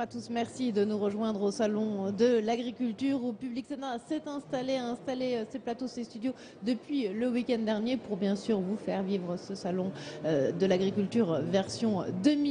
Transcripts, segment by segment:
à tous, merci de nous rejoindre au Salon de l'Agriculture où Public Sénat s'est installé, a installé ses plateaux, ses studios depuis le week-end dernier pour bien sûr vous faire vivre ce Salon de l'Agriculture version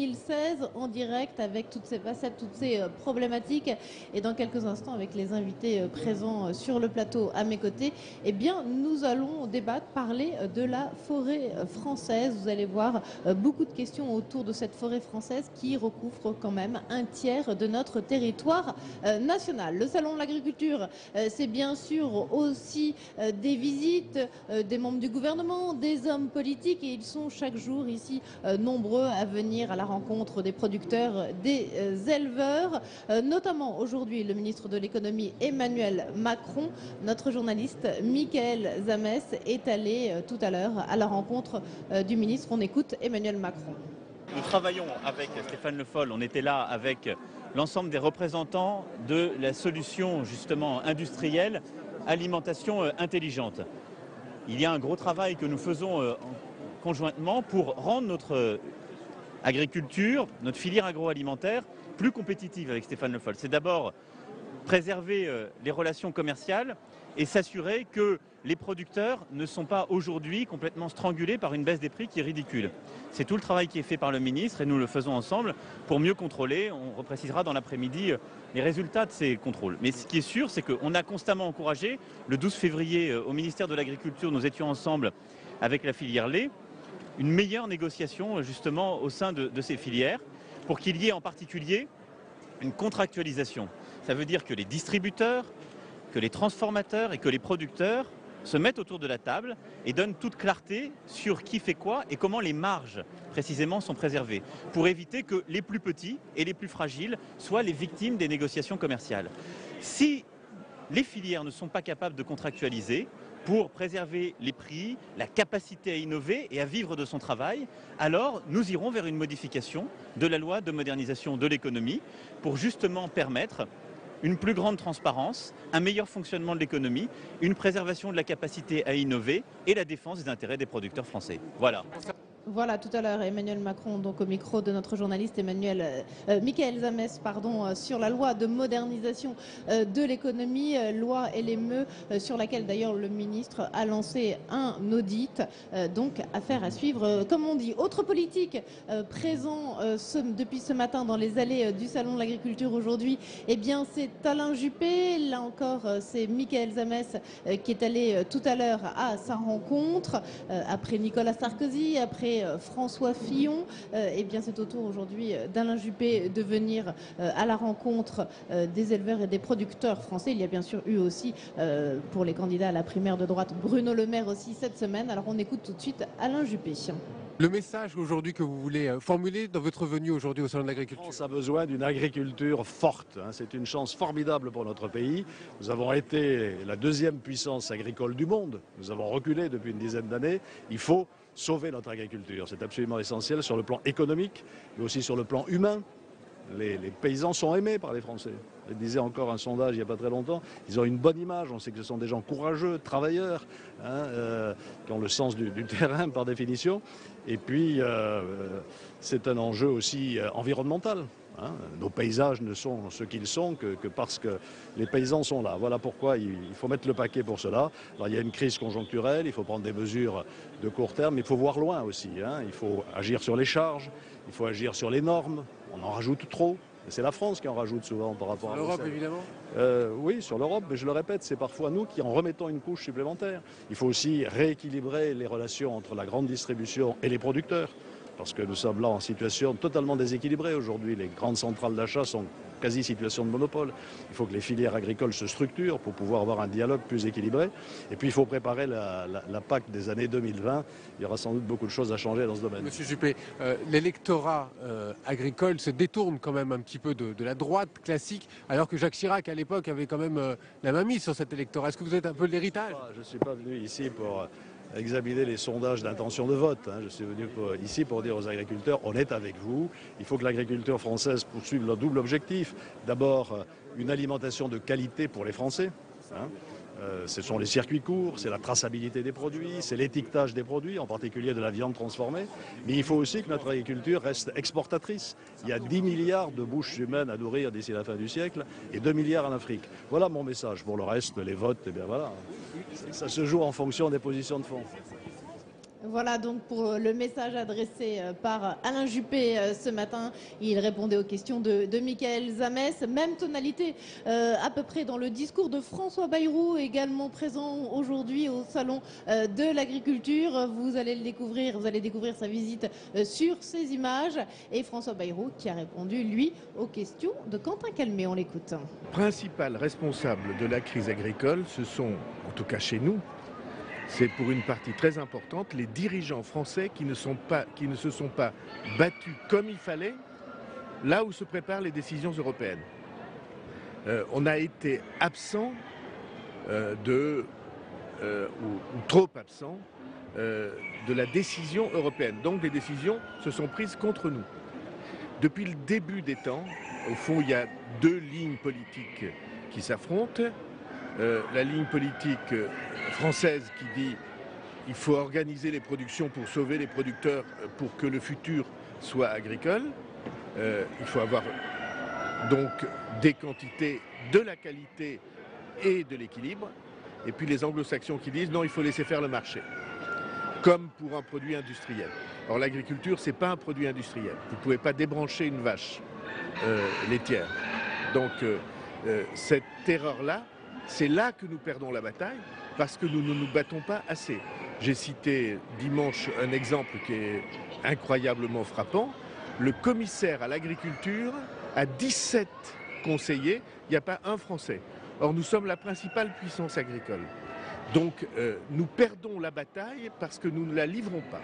2016 en direct avec toutes ces facettes, toutes ces problématiques et dans quelques instants avec les invités présents sur le plateau à mes côtés, eh bien nous allons débattre, parler de la forêt française. Vous allez voir beaucoup de questions autour de cette forêt française qui recouvre quand même un tiers de notre territoire national. Le Salon de l'Agriculture, c'est bien sûr aussi des visites des membres du gouvernement, des hommes politiques et ils sont chaque jour ici nombreux à venir à la rencontre des producteurs, des éleveurs, notamment aujourd'hui le ministre de l'économie Emmanuel Macron. Notre journaliste Michael Zamès est allé tout à l'heure à la rencontre du ministre. On écoute Emmanuel Macron. Nous travaillons avec Stéphane Le Foll, on était là avec l'ensemble des représentants de la solution justement industrielle, alimentation intelligente. Il y a un gros travail que nous faisons conjointement pour rendre notre agriculture, notre filière agroalimentaire plus compétitive avec Stéphane Le Foll. C'est d'abord préserver les relations commerciales et s'assurer que les producteurs ne sont pas aujourd'hui complètement strangulés par une baisse des prix qui est ridicule. C'est tout le travail qui est fait par le ministre et nous le faisons ensemble pour mieux contrôler. On reprécisera dans l'après-midi les résultats de ces contrôles. Mais ce qui est sûr, c'est qu'on a constamment encouragé. Le 12 février, au ministère de l'Agriculture, nous étions ensemble avec la filière lait, une meilleure négociation justement au sein de ces filières pour qu'il y ait en particulier une contractualisation. Ça veut dire que les distributeurs, que les transformateurs et que les producteurs se mettent autour de la table et donnent toute clarté sur qui fait quoi et comment les marges précisément sont préservées pour éviter que les plus petits et les plus fragiles soient les victimes des négociations commerciales. Si les filières ne sont pas capables de contractualiser pour préserver les prix, la capacité à innover et à vivre de son travail, alors nous irons vers une modification de la loi de modernisation de l'économie pour justement permettre une plus grande transparence, un meilleur fonctionnement de l'économie, une préservation de la capacité à innover et la défense des intérêts des producteurs français. Voilà. Voilà, tout à l'heure, Emmanuel Macron, donc au micro de notre journaliste Michael Zamès, sur la loi de modernisation de l'économie, loi LME, sur laquelle d'ailleurs le ministre a lancé un audit, donc affaire à suivre, comme on dit. Autre politique présent depuis ce matin dans les allées du Salon de l'Agriculture aujourd'hui, eh bien c'est Alain Juppé, là encore c'est Michael Zamès qui est allé tout à l'heure à sa rencontre, après Nicolas Sarkozy, après François Fillon, eh bien c'est au tour aujourd'hui d'Alain Juppé de venir à la rencontre des éleveurs et des producteurs français. Il y a bien sûr eu aussi pour les candidats à la primaire de droite Bruno Le Maire aussi cette semaine. Alors on écoute tout de suite Alain Juppé. Le message aujourd'hui que vous voulez formuler dans votre venue aujourd'hui au Salon de l'Agriculture. La France a besoin d'une agriculture forte. C'est une chance formidable pour notre pays. Nous avons été la deuxième puissance agricole du monde. Nous avons reculé depuis une dizaine d'années. Il faut sauver notre agriculture. C'est absolument essentiel sur le plan économique, mais aussi sur le plan humain. Les paysans sont aimés par les Français. Je disais encore un sondage il n'y a pas très longtemps, ils ont une bonne image, on sait que ce sont des gens courageux, travailleurs, qui ont le sens du terrain par définition. Et puis, c'est un enjeu aussi environnemental. Nos paysages ne sont ce qu'ils sont que parce que les paysans sont là. Voilà pourquoi il faut mettre le paquet pour cela. Alors, il y a une crise conjoncturelle, il faut prendre des mesures de court terme, mais il faut voir loin aussi. Il faut agir sur les charges, il faut agir sur les normes. On en rajoute trop. C'est la France qui en rajoute souvent par rapport à l'Europe, évidemment. Oui, sur l'Europe, mais je le répète, c'est parfois nous qui en remettons une couche supplémentaire. Il faut aussi rééquilibrer les relations entre la grande distribution et les producteurs, parce que nous sommes là en situation totalement déséquilibrée aujourd'hui. Les grandes centrales d'achat sont quasi situation de monopole. Il faut que les filières agricoles se structurent pour pouvoir avoir un dialogue plus équilibré. Et puis il faut préparer la PAC des années 2020. Il y aura sans doute beaucoup de choses à changer dans ce domaine. Monsieur Juppé, l'électorat agricole se détourne quand même un petit peu de la droite classique, alors que Jacques Chirac à l'époque avait quand même la main mise sur cet électorat. Est-ce que vous êtes un peu de l'héritage? Je ne suis pas venu ici pour examiner les sondages d'intention de vote. Je suis venu ici pour dire aux agriculteurs, on est avec vous. Il faut que l'agriculture française poursuive leur double objectif. D'abord, une alimentation de qualité pour les Français. Ce sont les circuits courts, c'est la traçabilité des produits, c'est l'étiquetage des produits, en particulier de la viande transformée. Mais il faut aussi que notre agriculture reste exportatrice. Il y a 10 milliards de bouches humaines à nourrir d'ici la fin du siècle et 2 milliards en Afrique. Voilà mon message. Pour le reste, les votes, eh bien voilà, ça se joue en fonction des positions de fond. Voilà donc pour le message adressé par Alain Juppé ce matin. Il répondait aux questions de Michaël Zamès. Même tonalité à peu près dans le discours de François Bayrou, également présent aujourd'hui au Salon de l'Agriculture. Vous allez le découvrir, vous allez découvrir sa visite sur ces images. Et François Bayrou qui a répondu, lui, aux questions de Quentin Calmet. On l'écoute. Principal responsable de la crise agricole, ce sont, en tout cas chez nous, c'est pour une partie très importante les dirigeants français qui ne se sont pas battus comme il fallait là où se préparent les décisions européennes. On a été absent ou trop absent de la décision européenne. Donc des décisions se sont prises contre nous. Depuis le début des temps, au fond, il y a deux lignes politiques qui s'affrontent. La ligne politique française qui dit qu'il faut organiser les productions pour sauver les producteurs pour que le futur soit agricole. Il faut avoir donc des quantités, de la qualité et de l'équilibre. Et puis les anglo-saxons qui disent non, il faut laisser faire le marché, comme pour un produit industriel. Or l'agriculture, ce n'est pas un produit industriel. Vous ne pouvez pas débrancher une vache laitière. Donc cette erreur-là, c'est là que nous perdons la bataille, parce que nous ne nous battons pas assez. J'ai cité dimanche un exemple qui est incroyablement frappant. Le commissaire à l'agriculture a 17 conseillers, il n'y a pas un Français. Or, nous sommes la principale puissance agricole. Donc, nous perdons la bataille parce que nous ne la livrons pas.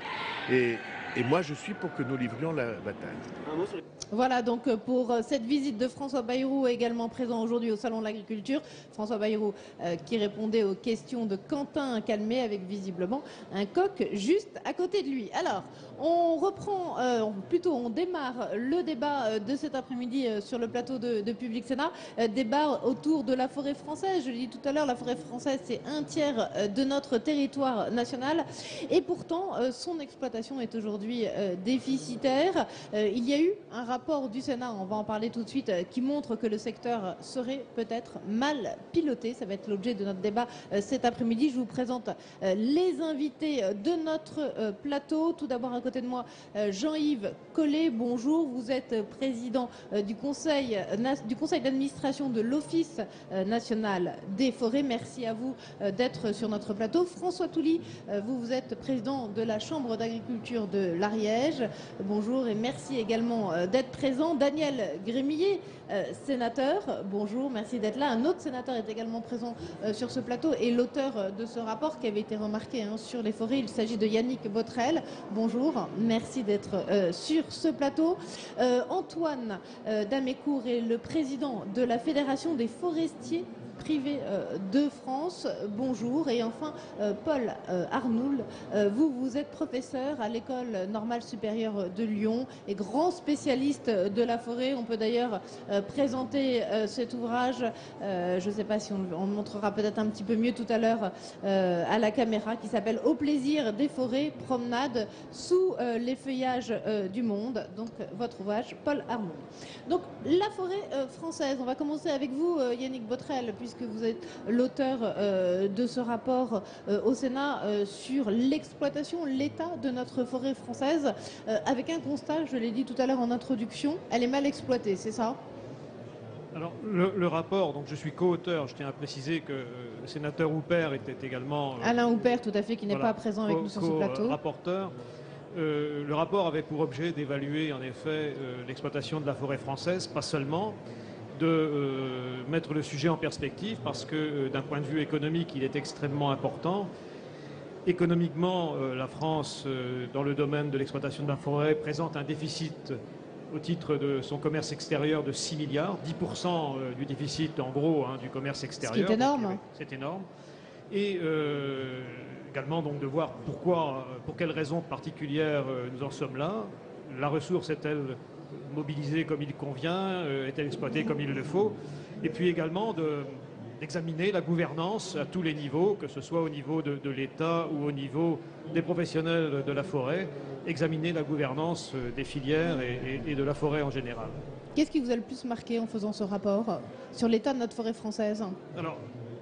Et moi, je suis pour que nous livrions la bataille. Voilà donc pour cette visite de François Bayrou, également présent aujourd'hui au Salon de l'Agriculture. François Bayrou qui répondait aux questions de Quentin Calmet avec visiblement un coq juste à côté de lui. Alors, on reprend, on démarre le débat de cet après-midi sur le plateau de Public Sénat. Débat autour de la forêt française. Je l'ai dit tout à l'heure, la forêt française, c'est un tiers de notre territoire national. Et pourtant, son exploitation est aujourd'hui déficitaire. Il y a eu un rapport du Sénat, on va en parler tout de suite, qui montre que le secteur serait peut-être mal piloté. Ça va être l'objet de notre débat cet après-midi. Je vous présente les invités de notre plateau. Tout d'abord, à côté de moi, Jean-Yves Collet. Bonjour, vous êtes président du conseil d'administration de l'Office national des forêts. Merci à vous d'être sur notre plateau. François Touly, vous êtes président de la Chambre d'agriculture de l'Ariège. Bonjour et merci également d'être présent. Daniel Grémillet, sénateur, bonjour, merci d'être là. Un autre sénateur est également présent sur ce plateau et l'auteur de ce rapport qui avait été remarqué sur les forêts. Il s'agit de Yannick Botrel. Bonjour, merci d'être sur ce plateau. Antoine Damécourt est le président de la Fédération des forestiers privés de France. Bonjour. Et enfin, Paul Arnoul, vous êtes professeur à l'École normale supérieure de Lyon et grand spécialiste de la forêt. On peut d'ailleurs présenter cet ouvrage, je ne sais pas si on le montrera peut-être un petit peu mieux tout à l'heure à la caméra, qui s'appelle « Au plaisir des forêts, promenade sous les feuillages du monde ». Donc votre ouvrage, Paul Arnoul. Donc la forêt française, on va commencer avec vous Yannick Botrel, puisque vous êtes l'auteur de ce rapport au Sénat sur l'exploitation, l'état de notre forêt française, avec un constat, je l'ai dit tout à l'heure en introduction, elle est mal exploitée, c'est ça ? Alors, le rapport, donc je suis co-auteur, je tiens à préciser que le sénateur Houpert était également... Alain Houpert, tout à fait, qui n'est pas présent avec nous sur ce plateau. Rapporteur. Le rapport avait pour objet d'évaluer en effet l'exploitation de la forêt française, pas seulement, de mettre le sujet en perspective parce que d'un point de vue économique, il est extrêmement important. Économiquement, la France, dans le domaine de l'exploitation de la forêt, présente un déficit au titre de son commerce extérieur de 6 milliards, 10% du déficit en gros du commerce extérieur. C'est énorme. C'est énorme. Et également donc de voir pour quelles raisons particulières nous en sommes là. La ressource est-elle mobilisée comme il convient, est-elle exploitée comme il le faut, et puis également d'examiner la gouvernance à tous les niveaux, que ce soit au niveau de l'État ou au niveau des professionnels de la forêt, examiner la gouvernance des filières et de la forêt en général. Qu'est-ce qui vous a le plus marqué en faisant ce rapport sur l'état de notre forêt française? Alors,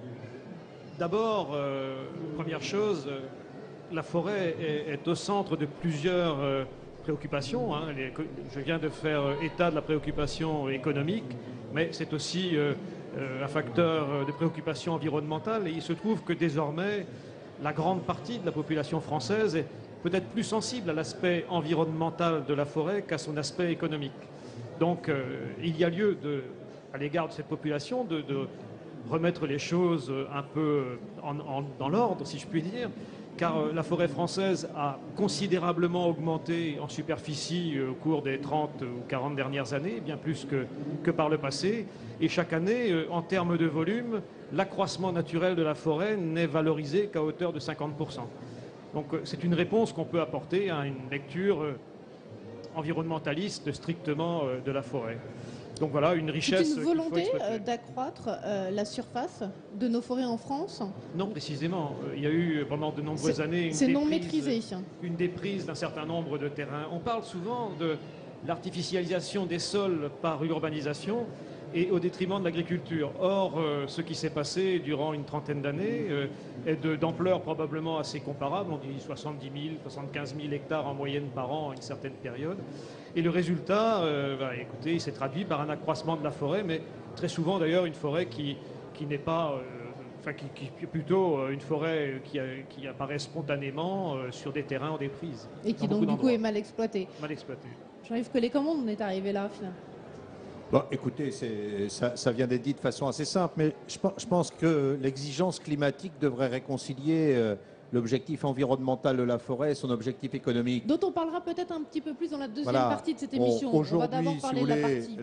d'abord, première chose, la forêt est au centre de plusieurs préoccupations. Je viens de faire état de la préoccupation économique, mais c'est aussi un facteur de préoccupation environnementale. Et il se trouve que désormais, la grande partie de la population française est peut-être plus sensible à l'aspect environnemental de la forêt qu'à son aspect économique. Donc, il y a lieu, à l'égard de cette population, de remettre les choses un peu dans l'ordre, si je puis dire, car la forêt française a considérablement augmenté en superficie au cours des 30 ou 40 dernières années, bien plus que par le passé. Et chaque année, en termes de volume, l'accroissement naturel de la forêt n'est valorisé qu'à hauteur de 50%. Donc c'est une réponse qu'on peut apporter à une lecture environnementaliste strictement de la forêt. Donc voilà, une richesse. C'est une volonté d'accroître la surface de nos forêts en France? Non, précisément. Il y a eu pendant de nombreuses années une déprise d'un certain nombre de terrains. On parle souvent de l'artificialisation des sols par urbanisation et au détriment de l'agriculture. Or, ce qui s'est passé durant une trentaine d'années est d'ampleur probablement assez comparable. On dit 70 000, 75 000 hectares en moyenne par an à une certaine période. Et le résultat, écoutez, il s'est traduit par un accroissement de la forêt, mais très souvent d'ailleurs une forêt qui n'est pas, qui est plutôt une forêt qui apparaît spontanément sur des terrains en déprise. Et qui donc du coup est mal exploitée. Mal exploitée. Jean-Yves Collet, comment on est arrivé là finalement? Bon, écoutez, ça vient d'être dit de façon assez simple, mais je pense que l'exigence climatique devrait réconcilier l'objectif environnemental de la forêt et son objectif économique. Dont on parlera peut-être un petit peu plus dans la deuxième partie de cette émission. On va d'abord parler de la partie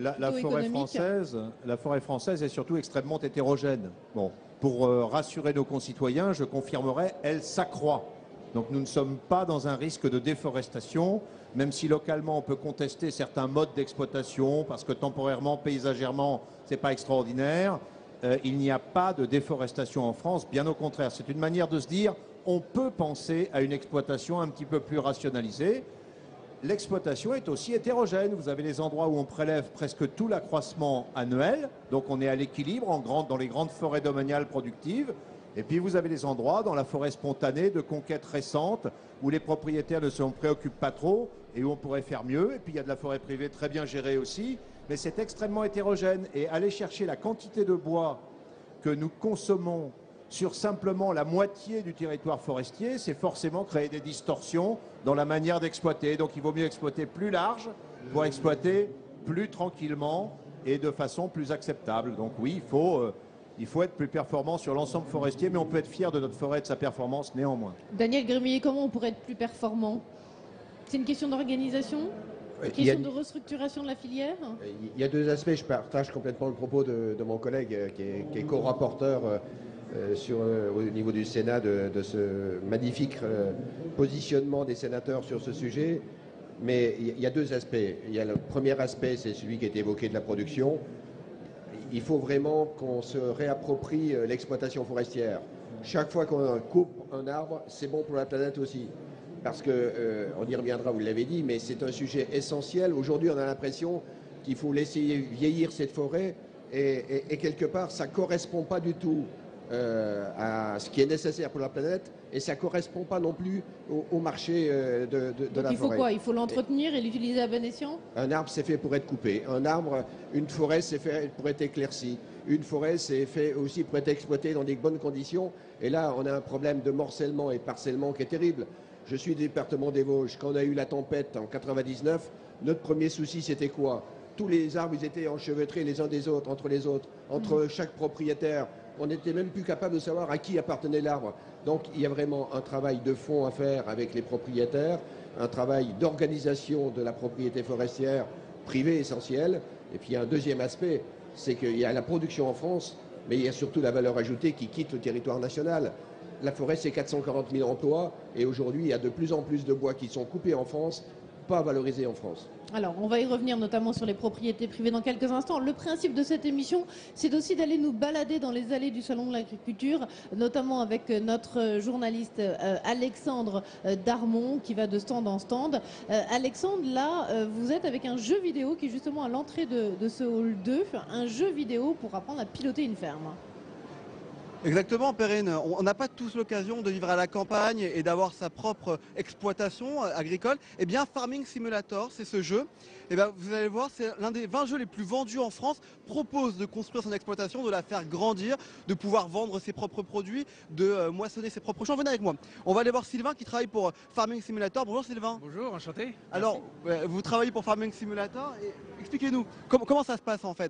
la forêt française est surtout extrêmement hétérogène. Bon, pour rassurer nos concitoyens, je confirmerai, elle s'accroît. Donc nous ne sommes pas dans un risque de déforestation, même si localement on peut contester certains modes d'exploitation, parce que temporairement, paysagèrement, ce n'est pas extraordinaire. Il n'y a pas de déforestation en France, bien au contraire. C'est une manière de se dire, on peut penser à une exploitation un petit peu plus rationalisée. L'exploitation est aussi hétérogène. Vous avez les endroits où on prélève presque tout l'accroissement annuel, donc on est à l'équilibre dans les grandes forêts domaniales productives. Et puis vous avez les endroits dans la forêt spontanée de conquête récente où les propriétaires ne s'en préoccupent pas trop et où on pourrait faire mieux. Et puis il y a de la forêt privée très bien gérée aussi, mais c'est extrêmement hétérogène. Et aller chercher la quantité de bois que nous consommons sur simplement la moitié du territoire forestier, c'est forcément créer des distorsions dans la manière d'exploiter. Donc il vaut mieux exploiter plus large pour exploiter plus tranquillement et de façon plus acceptable. Donc oui, il faut être plus performant sur l'ensemble forestier, mais on peut être fier de notre forêt et de sa performance néanmoins. Daniel Grémier, comment on pourrait être plus performant? C'est une question d'organisation? Une question de restructuration de la filière? Il y a deux aspects. Je partage complètement le propos de mon collègue qui est co-rapporteur au niveau du Sénat de ce magnifique positionnement des sénateurs sur ce sujet. Mais il y a deux aspects. Il y a le premier aspect, c'est celui qui a été évoqué de la production. Il faut vraiment qu'on se réapproprie l'exploitation forestière. Chaque fois qu'on coupe un arbre, c'est bon pour la planète aussi. Parce que, on y reviendra, vous l'avez dit, mais c'est un sujet essentiel. Aujourd'hui, on a l'impression qu'il faut laisser vieillir cette forêt et quelque part, ça ne correspond pas du tout à ce qui est nécessaire pour la planète et ça ne correspond pas non plus au marché de la forêt. Il faut quoi? Il faut l'entretenir et l'utiliser à bon escient? Un arbre, c'est fait pour être coupé. Une forêt, c'est fait pour être éclaircie. Une forêt, c'est fait aussi pour être exploitée dans des bonnes conditions. Et là, on a un problème de morcellement et de parcellement qui est terrible. Je suis du département des Vosges. Quand on a eu la tempête en 99, notre premier souci, c'était quoi? Tous les arbres, ils étaient enchevêtrés les uns des autres, entre chaque propriétaire. On n'était même plus capable de savoir à qui appartenait l'arbre. Donc il y a vraiment un travail de fond à faire avec les propriétaires, un travail d'organisation de la propriété forestière privée essentielle. Et puis il y a un deuxième aspect, c'est qu'il y a la production en France, mais il y a surtout la valeur ajoutée qui quitte le territoire national. La forêt, c'est 440 000 emplois, et aujourd'hui, il y a de plus en plus de bois qui sont coupés en France pas valorisé en France. Alors, on va y revenir notamment sur les propriétés privées dans quelques instants. Le principe de cette émission, c'est aussi d'aller nous balader dans les allées du Salon de l'Agriculture, notamment avec notre journaliste Alexandre Darmon, qui va de stand en stand. Alexandre, là, vous êtes avec un jeu vidéo qui est justement à l'entrée de ce hall 2, un jeu vidéo pour apprendre à piloter une ferme. Exactement, Perrine. On n'a pas tous l'occasion de vivre à la campagne et d'avoir sa propre exploitation agricole. Eh bien, Farming Simulator, c'est ce jeu. Eh bien, vous allez voir, c'est l'un des 20 jeux les plus vendus en France. Propose de construire son exploitation, de la faire grandir, de pouvoir vendre ses propres produits, de moissonner ses propres champs. Venez avec moi. On va aller voir Sylvain qui travaille pour Farming Simulator. Bonjour Sylvain. Bonjour, enchanté. Alors, vous travaillez pour Farming Simulator. Expliquez-nous, comment ça se passe en fait?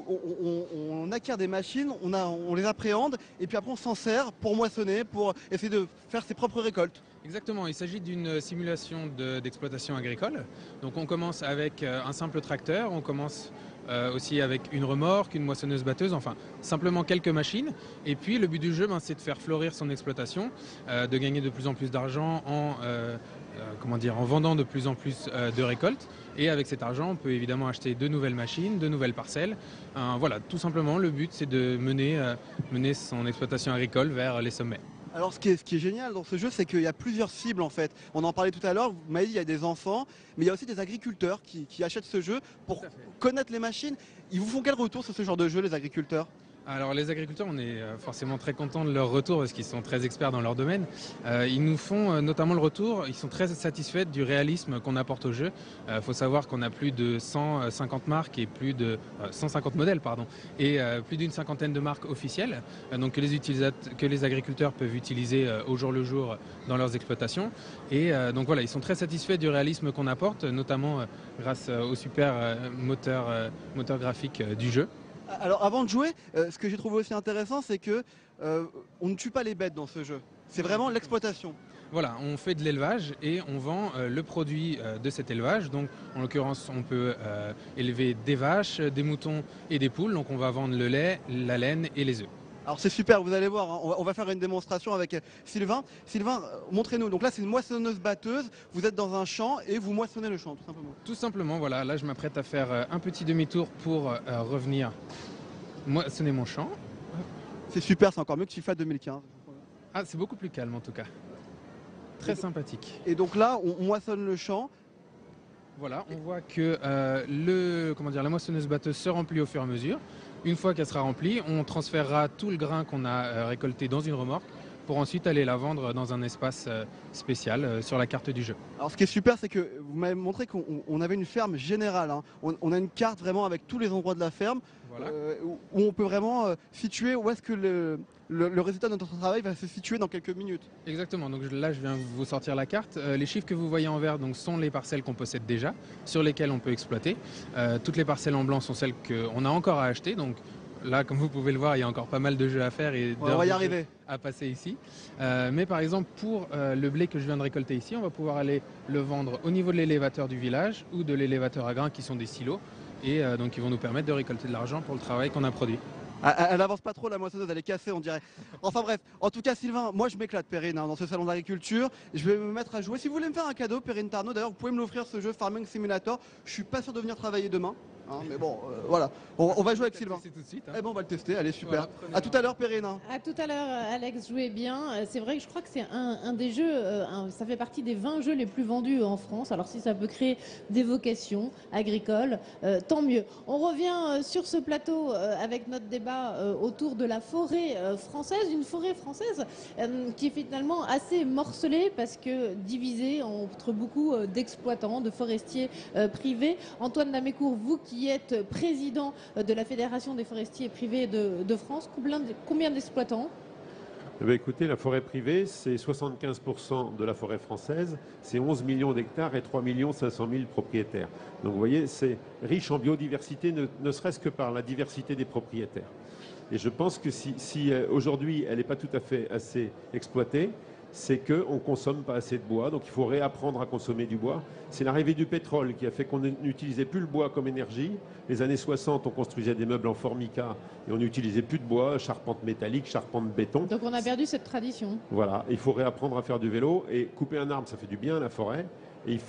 On acquiert des machines, on les appréhende et puis après on s'en sert pour moissonner, pour essayer de faire ses propres récoltes. Exactement, il s'agit d'une simulation d'exploitation agricole. Donc on commence avec un simple tracteur, on commence aussi avec une remorque, une moissonneuse-batteuse, enfin simplement quelques machines. Et puis le but du jeu, c'est de faire fleurir son exploitation, de gagner de plus en plus d'argent en vendant de plus en plus de récoltes. Et avec cet argent, on peut évidemment acheter de nouvelles machines, de nouvelles parcelles. Voilà, tout simplement, le but, c'est de mener son exploitation agricole vers les sommets. Alors ce qui est génial dans ce jeu, c'est qu'il y a plusieurs cibles en fait. On en parlait tout à l'heure, vous m'avez dit il y a des enfants, mais il y a aussi des agriculteurs qui achètent ce jeu pour connaître les machines. Ils vous font quel retour sur ce genre de jeu, les agriculteurs ? Alors les agriculteurs, on est forcément très contents de leur retour parce qu'ils sont très experts dans leur domaine. Ils nous font notamment le retour, ils sont très satisfaits du réalisme qu'on apporte au jeu. Il faut savoir qu'on a plus de 150 marques et plus de 150 modèles et plus d'une cinquantaine de marques officielles donc que les agriculteurs peuvent utiliser au jour le jour dans leurs exploitations. Et donc voilà, ils sont très satisfaits du réalisme qu'on apporte, notamment grâce au super moteur graphique du jeu. Alors avant de jouer, ce que j'ai trouvé aussi intéressant, c'est que on ne tue pas les bêtes dans ce jeu. C'est vraiment l'exploitation. Voilà, on fait de l'élevage et on vend le produit de cet élevage. Donc en l'occurrence, on peut élever des vaches, des moutons et des poules. Donc on va vendre le lait, la laine et les œufs. Alors c'est super, vous allez voir, hein, on va faire une démonstration avec Sylvain. Sylvain, montrez-nous. Donc là, c'est une moissonneuse-batteuse. Vous êtes dans un champ et vous moissonnez le champ, tout simplement. Tout simplement, voilà. Là, je m'apprête à faire un petit demi-tour pour revenir moissonner mon champ. C'est super, c'est encore mieux que FIFA 2015. Ah, c'est beaucoup plus calme en tout cas. Très sympathique. Et donc là, on moissonne le champ. Voilà, on voit que la moissonneuse-batteuse se remplit au fur et à mesure. Une fois qu'elle sera remplie, on transférera tout le grain qu'on a récolté dans une remorque pour ensuite aller la vendre dans un espace spécial sur la carte du jeu. Alors ce qui est super, c'est que vous m'avez montré qu'on avait une ferme générale. Hein. On a une carte vraiment avec tous les endroits de la ferme, voilà. Où on peut vraiment situer où est-ce que le résultat de notre travail va se situer dans quelques minutes. Exactement, donc là je viens vous sortir la carte. Les chiffres que vous voyez en vert donc, sont les parcelles qu'on possède déjà, sur lesquelles on peut exploiter. Toutes les parcelles en blanc sont celles qu'on a encore à acheter. Donc là, comme vous pouvez le voir, il y a encore pas mal de jeux à faire et on va y arriver à passer ici. Mais par exemple, pour le blé que je viens de récolter ici, on va pouvoir aller le vendre au niveau de l'élévateur du village ou de l'élévateur à grains qui sont des silos. Et donc ils vont nous permettre de récolter de l'argent pour le travail qu'on a produit. Elle n'avance pas trop la moissonneuse, elle est cassée on dirait. Enfin bref, en tout cas Sylvain, moi je m'éclate Perrine dans ce salon d'agriculture. Je vais me mettre à jouer. Si vous voulez me faire un cadeau, Perrine Tarnot, d'ailleurs vous pouvez me l'offrir ce jeu Farming Simulator. Je suis pas sûr de venir travailler demain. Hein, mais bon, voilà. On va jouer avec Sylvain. Tout de suite, hein. Eh ben, on va le tester, allez super. Voilà, à tout à l'heure Perrine. À tout à l'heure Alex, jouez bien. C'est vrai que je crois que c'est un des jeux, ça fait partie des 20 jeux les plus vendus en France. Alors si ça peut créer des vocations agricoles, tant mieux. On revient sur ce plateau avec notre débat autour de la forêt française. Une forêt française qui est finalement assez morcelée parce que divisée entre beaucoup d'exploitants, de forestiers privés. Antoine Damécourt, vous qui êtes président de la Fédération des forestiers privés de France, combien d'exploitants ? Eh bien, écoutez, la forêt privée, c'est 75% de la forêt française, c'est 11 millions d'hectares et 3 500 000 propriétaires. Donc vous voyez, c'est riche en biodiversité, ne serait-ce que par la diversité des propriétaires. Et je pense que si aujourd'hui elle n'est pas tout à fait assez exploitée, c'est qu'on ne consomme pas assez de bois, donc il faut réapprendre à consommer du bois. C'est l'arrivée du pétrole qui a fait qu'on n'utilisait plus le bois comme énergie. Les années 60, on construisait des meubles en formica et on n'utilisait plus de bois, charpente métallique, charpente béton. Donc on a perdu cette tradition. Voilà, il faut réapprendre à faire du vélo et couper un arbre, ça fait du bien à la forêt. Et il faut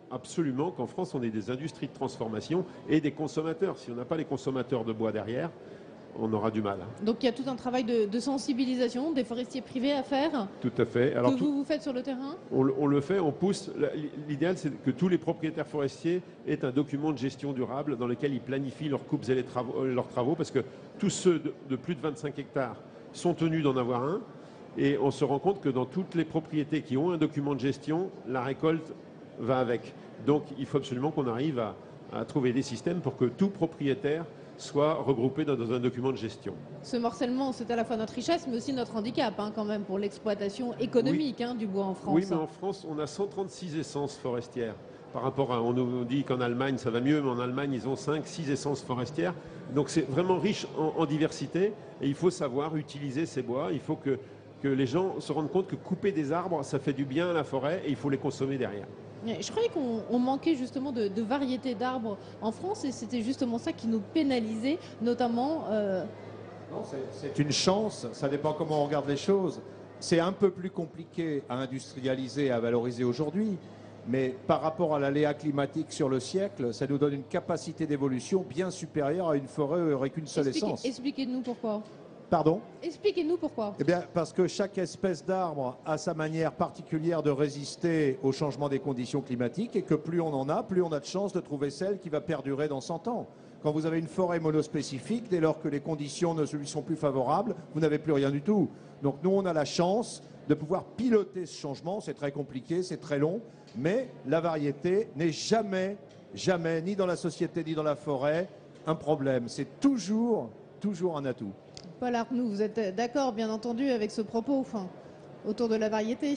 absolument qu'en France, on ait des industries de transformation et des consommateurs. Si on n'a pas les consommateurs de bois derrière, on aura du mal. Donc il y a tout un travail de sensibilisation des forestiers privés à faire. Tout à fait. Alors, que vous faites sur le terrain? On le fait, on pousse. L'idéal, c'est que tous les propriétaires forestiers aient un document de gestion durable dans lequel ils planifient leurs coupes et leurs travaux, parce que tous ceux de plus de 25 hectares sont tenus d'en avoir un. Et on se rend compte que dans toutes les propriétés qui ont un document de gestion, la récolte va avec. Donc il faut absolument qu'on arrive à trouver des systèmes pour que tout propriétaire soit regroupé dans un document de gestion. Ce morcellement, c'est à la fois notre richesse, mais aussi notre handicap, quand même, pour l'exploitation économique du bois en France. Oui, mais en France, on a 136 essences forestières. Par rapport à, on nous dit qu'en Allemagne, ça va mieux, mais en Allemagne, ils ont 5-6 essences forestières. Donc c'est vraiment riche en diversité, et il faut savoir utiliser ces bois. Il faut que les gens se rendent compte que couper des arbres, ça fait du bien à la forêt, et il faut les consommer derrière. Je croyais qu'on manquait justement de variétés d'arbres en France, et c'était justement ça qui nous pénalisait, notamment... Non, c'est une chance, ça dépend comment on regarde les choses. C'est un peu plus compliqué à industrialiser et à valoriser aujourd'hui, mais par rapport à l'aléa climatique sur le siècle, ça nous donne une capacité d'évolution bien supérieure à une forêt où il n'y aurait qu'une seule essence. Expliquez-nous pourquoi. Pardon ? Expliquez-nous pourquoi. Eh bien, parce que chaque espèce d'arbre a sa manière particulière de résister au changement des conditions climatiques, et que plus on en a, plus on a de chances de trouver celle qui va perdurer dans 100 ans. Quand vous avez une forêt monospécifique, dès lors que les conditions ne lui sont plus favorables, vous n'avez plus rien du tout. Donc nous, on a la chance de pouvoir piloter ce changement. C'est très compliqué, c'est très long, mais la variété n'est jamais, ni dans la société, ni dans la forêt, un problème. C'est toujours un atout. Paul Arnoux, vous êtes d'accord, bien entendu, avec ce propos autour de la variété?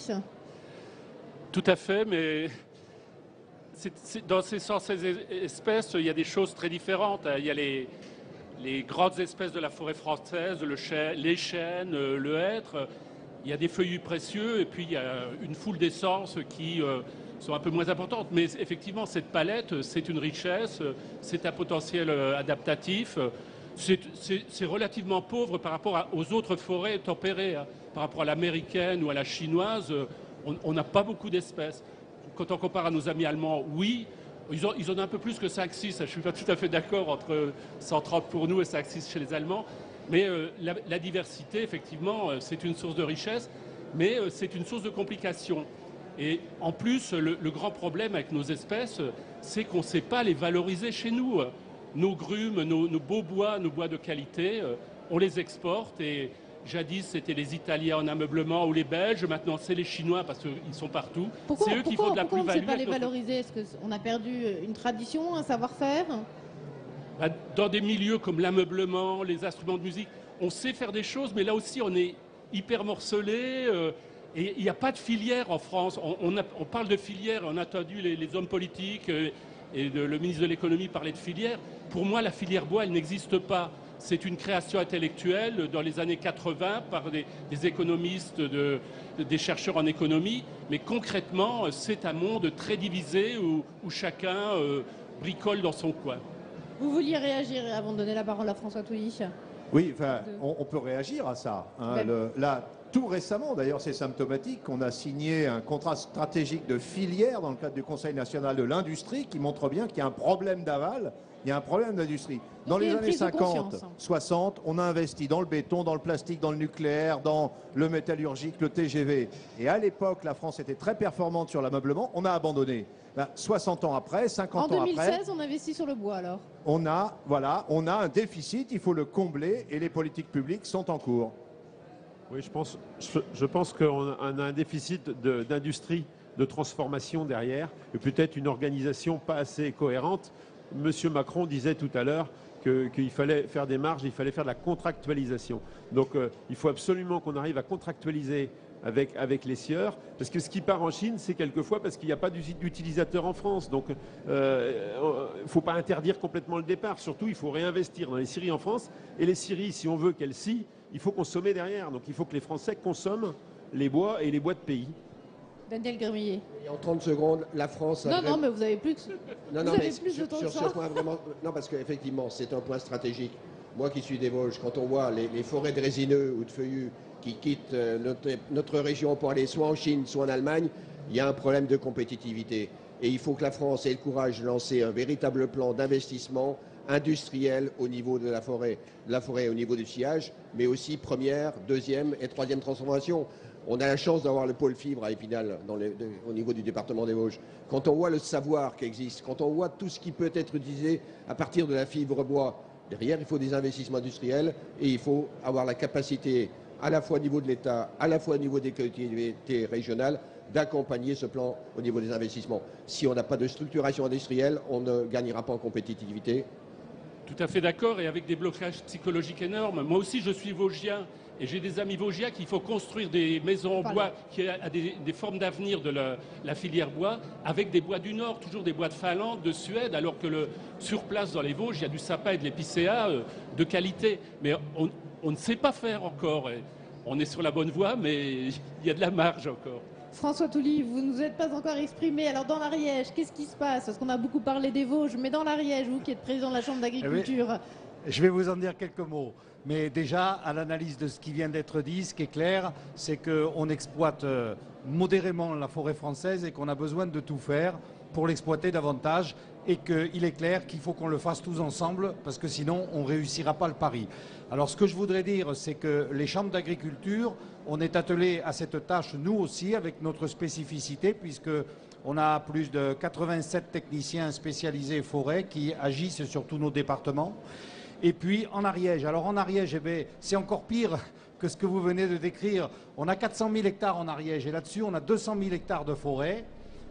Tout à fait, mais dans ces 116 espèces, il y a des choses très différentes. Il y a les grandes espèces de la forêt française, les chênes, le hêtre. Il y a des feuillus précieux, et puis il y a une foule d'essences qui sont un peu moins importantes. Mais effectivement, cette palette, c'est une richesse, c'est un potentiel adaptatif. C'est relativement pauvre par rapport aux autres forêts tempérées. Par rapport à l'américaine ou à la chinoise, on n'a pas beaucoup d'espèces. Quand on compare à nos amis allemands, oui, ils en ont un peu plus que 5-6. Je ne suis pas tout à fait d'accord entre 130 pour nous et 5-6 chez les Allemands. Mais la diversité, effectivement, c'est une source de richesse, mais c'est une source de complications. Et en plus, le grand problème avec nos espèces, c'est qu'on ne sait pas les valoriser chez nous. Nos grumes, nos beaux bois, nos bois de qualité, on les exporte, et jadis c'était les Italiens en ameublement ou les Belges, maintenant c'est les Chinois parce qu'ils sont partout. C'est eux qui font de la plus-value. Pourquoi on ne sait pas les valoriser? Est-ce qu'on a perdu une tradition, un savoir-faire? Dans des milieux comme l'ameublement, les instruments de musique, on sait faire des choses, mais là aussi on est hyper morcelé. Et il n'y a pas de filière en France. On parle de filière, on a entendu les hommes politiques et le ministre de l'économie parler de filière. Pour moi, la filière bois, elle n'existe pas. C'est une création intellectuelle dans les années 80 par des économistes, des chercheurs en économie. Mais concrètement, c'est un monde très divisé où chacun bricole dans son coin. Vous vouliez réagir avant de donner la parole à François Touilly? Oui, enfin, on peut réagir à ça. Là, tout récemment, d'ailleurs, c'est symptomatique, on a signé un contrat stratégique de filière dans le cadre du Conseil national de l'industrie qui montre bien qu'il y a un problème d'aval, il y a un problème d'industrie. Dans les années 50, 60, on a investi dans le béton, dans le plastique, dans le nucléaire, dans le métallurgique, le TGV. Et à l'époque, la France était très performante sur l'ameublement, on a abandonné. 60 ans après, 50 ans après... En 2016, on investit sur le bois alors? On a un déficit, il faut le combler, et les politiques publiques sont en cours. Oui, je pense qu'on a un déficit d'industrie, de transformation derrière, et peut-être une organisation pas assez cohérente. Monsieur Macron disait tout à l'heure qu'il fallait faire des marges, il fallait faire de la contractualisation. Donc il faut absolument qu'on arrive à contractualiser avec les scieurs, parce que ce qui part en Chine, c'est quelquefois parce qu'il n'y a pas d'utilisateurs en France. Donc il ne faut pas interdire complètement le départ. Surtout, il faut réinvestir dans les scieries en France. Et les scieries, si on veut qu'elles scient, il faut consommer derrière. Donc il faut que les Français consomment les bois et les bois de pays. Daniel Grémillet. Et en 30 secondes, la France... Non, mais vous avez plus de temps sur ce point vraiment... Non, parce qu'effectivement, c'est un point stratégique. Moi qui suis des Vosges, quand on voit les forêts de résineux ou de feuillus qui quittent notre région pour aller soit en Chine, soit en Allemagne, il y a un problème de compétitivité. Et il faut que la France ait le courage de lancer un véritable plan d'investissement industriel au niveau de la forêt au niveau du sillage, mais aussi première, deuxième et troisième transformation. On a la chance d'avoir le pôle fibre à Épinal au niveau du département des Vosges. Quand on voit le savoir qui existe, quand on voit tout ce qui peut être utilisé à partir de la fibre bois, derrière il faut des investissements industriels et il faut avoir la capacité à la fois au niveau de l'État, à la fois au niveau des collectivités régionales, d'accompagner ce plan au niveau des investissements. Si on n'a pas de structuration industrielle, on ne gagnera pas en compétitivité. Tout à fait d'accord, et avec des blocages psychologiques énormes. Moi aussi, je suis vosgien, et j'ai des amis vosgiens qu'il faut construire des maisons en bois qui a des formes d'avenir de la filière bois, avec des bois du Nord, toujours des bois de Finlande, de Suède, alors que sur place dans les Vosges, il y a du sapin et de l'épicéa de qualité. Mais on ne sait pas faire encore. Et on est sur la bonne voie, mais il y a de la marge encore. François Touly, vous ne vous êtes pas encore exprimé. Alors dans l'Ariège, qu'est-ce qui se passe? Parce qu'on a beaucoup parlé des Vosges, mais dans l'Ariège, vous qui êtes président de la Chambre d'agriculture... Je vais vous en dire quelques mots. Mais déjà, à l'analyse de ce qui vient d'être dit, ce qui est clair, c'est qu'on exploite modérément la forêt française et qu'on a besoin de tout faire pour l'exploiter davantage, et qu'il est clair qu'il faut qu'on le fasse tous ensemble, parce que sinon on ne réussira pas le pari. Alors ce que je voudrais dire, c'est que les chambres d'agriculture, on est attelés à cette tâche nous aussi, avec notre spécificité, puisque on a plus de 87 techniciens spécialisés forêt qui agissent sur tous nos départements. Et puis en Ariège, alors en Ariège, c'est encore pire que ce que vous venez de décrire. On a 400 000 hectares en Ariège, et là-dessus on a 200 000 hectares de forêt.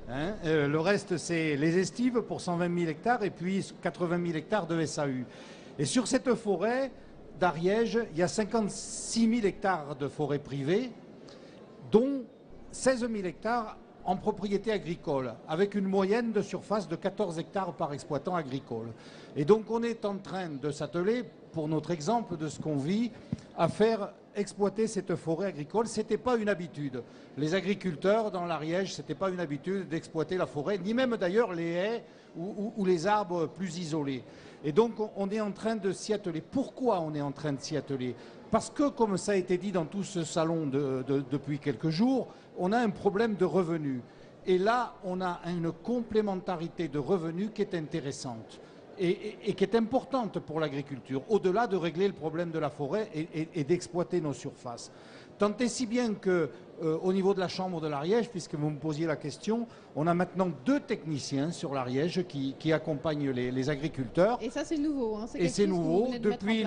Le reste, c'est les estives pour 120 000 hectares et puis 80 000 hectares de SAU. Et sur cette forêt d'Ariège, il y a 56 000 hectares de forêt privée, dont 16 000 hectares en propriété agricole, avec une moyenne de surface de 14 hectares par exploitant agricole. Et donc on est en train de s'atteler, pour notre exemple de ce qu'on vit, à faire exploiter cette forêt agricole. Ce n'était pas une habitude. Les agriculteurs dans l'Ariège, ce n'était pas une habitude d'exploiter la forêt, ni même d'ailleurs les haies ou les arbres plus isolés. Et donc on est en train de s'y atteler. Pourquoi on est en train de s'y atteler? Parce que, comme ça a été dit dans tout ce salon depuis quelques jours, on a un problème de revenus. Et là, on a une complémentarité de revenus qui est intéressante et qui est importante pour l'agriculture, au-delà de régler le problème de la forêt et d'exploiter nos surfaces. Tant et si bien qu'au niveau de la Chambre de l'Ariège, puisque vous me posiez la question, on a maintenant 2 techniciens sur l'Ariège qui accompagnent les agriculteurs. Et ça, c'est nouveau. Hein, et c'est nouveau. Depuis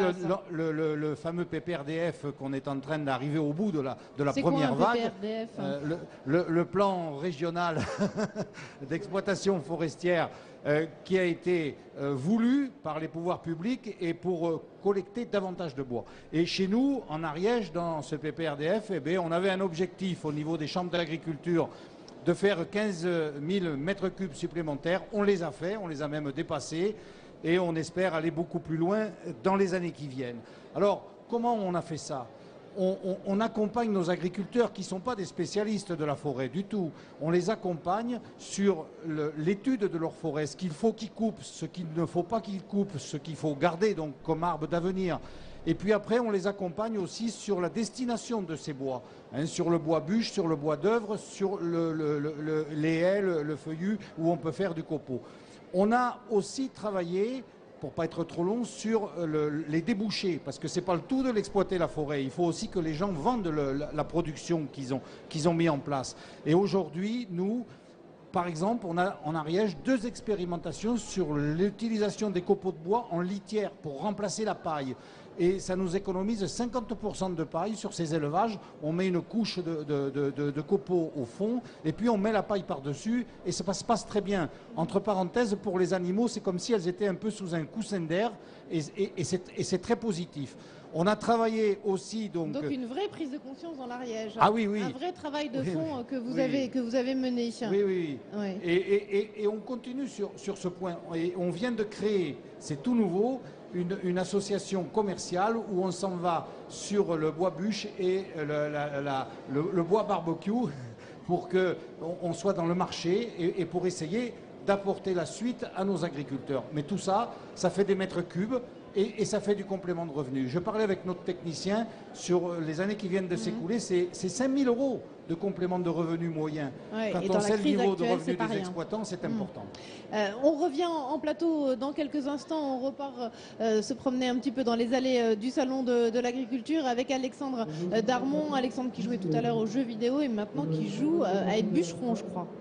le fameux PPRDF qu'on est en train d'arriver au bout de la première vague. PPRDF, hein. Le plan régional d'exploitation forestière qui a été voulu par les pouvoirs publics et pour collecter davantage de bois. Et chez nous, en Ariège, dans ce PPRDF, on avait un objectif au niveau des chambres d'agriculture de faire 15 000 mètres cubes supplémentaires. On les a fait, on les a même dépassés et on espère aller beaucoup plus loin dans les années qui viennent. Alors, comment on a fait ça ? On accompagne nos agriculteurs qui ne sont pas des spécialistes de la forêt du tout. On les accompagne sur l'étude de leur forêt, ce qu'il faut qu'ils coupent, ce qu'il ne faut pas qu'ils coupent, ce qu'il faut garder donc comme arbre d'avenir. Et puis après, on les accompagne aussi sur la destination de ces bois, sur le bois bûche, sur le bois d'œuvre, sur les haies, le feuillu, où on peut faire du copeau. On a aussi travaillé, pour ne pas être trop long, sur les débouchés, parce que ce n'est pas le tout de l'exploiter la forêt, il faut aussi que les gens vendent la production qu'ils ont mis en place. Et aujourd'hui, nous, par exemple, on a en Ariège 2 expérimentations sur l'utilisation des copeaux de bois en litière pour remplacer la paille. Et ça nous économise 50% de paille sur ces élevages. On met une couche de copeaux au fond et puis on met la paille par-dessus et ça se passe très bien. Entre parenthèses, pour les animaux, c'est comme si elles étaient un peu sous un coussin d'air et c'est très positif. On a travaillé aussi donc une vraie prise de conscience dans l'Ariège. Ah oui, oui. Un vrai travail de fond que vous avez mené. Oui. Et on continue sur ce point. Et on vient de créer, c'est tout nouveau, une association commerciale où on s'en va sur le bois bûche et le bois barbecue pour qu'on soit dans le marché et pour essayer d'apporter la suite à nos agriculteurs. Mais tout ça, ça fait des mètres cubes et ça fait du complément de revenu. Je parlais avec notre technicien sur les années qui viennent de s'écouler, c'est 5 000 € de complément de revenu moyen. Ouais, Quand et on dans sait la le crise niveau de actuelle, revenu c'est pas des rien. exploitants, c'est important. On revient en plateau dans quelques instants. On repart se promener un petit peu dans les allées du salon de l'agriculture avec Alexandre Darmon. Alexandre qui jouait tout à l'heure aux jeux vidéo et maintenant qui joue à être bûcheron, je crois.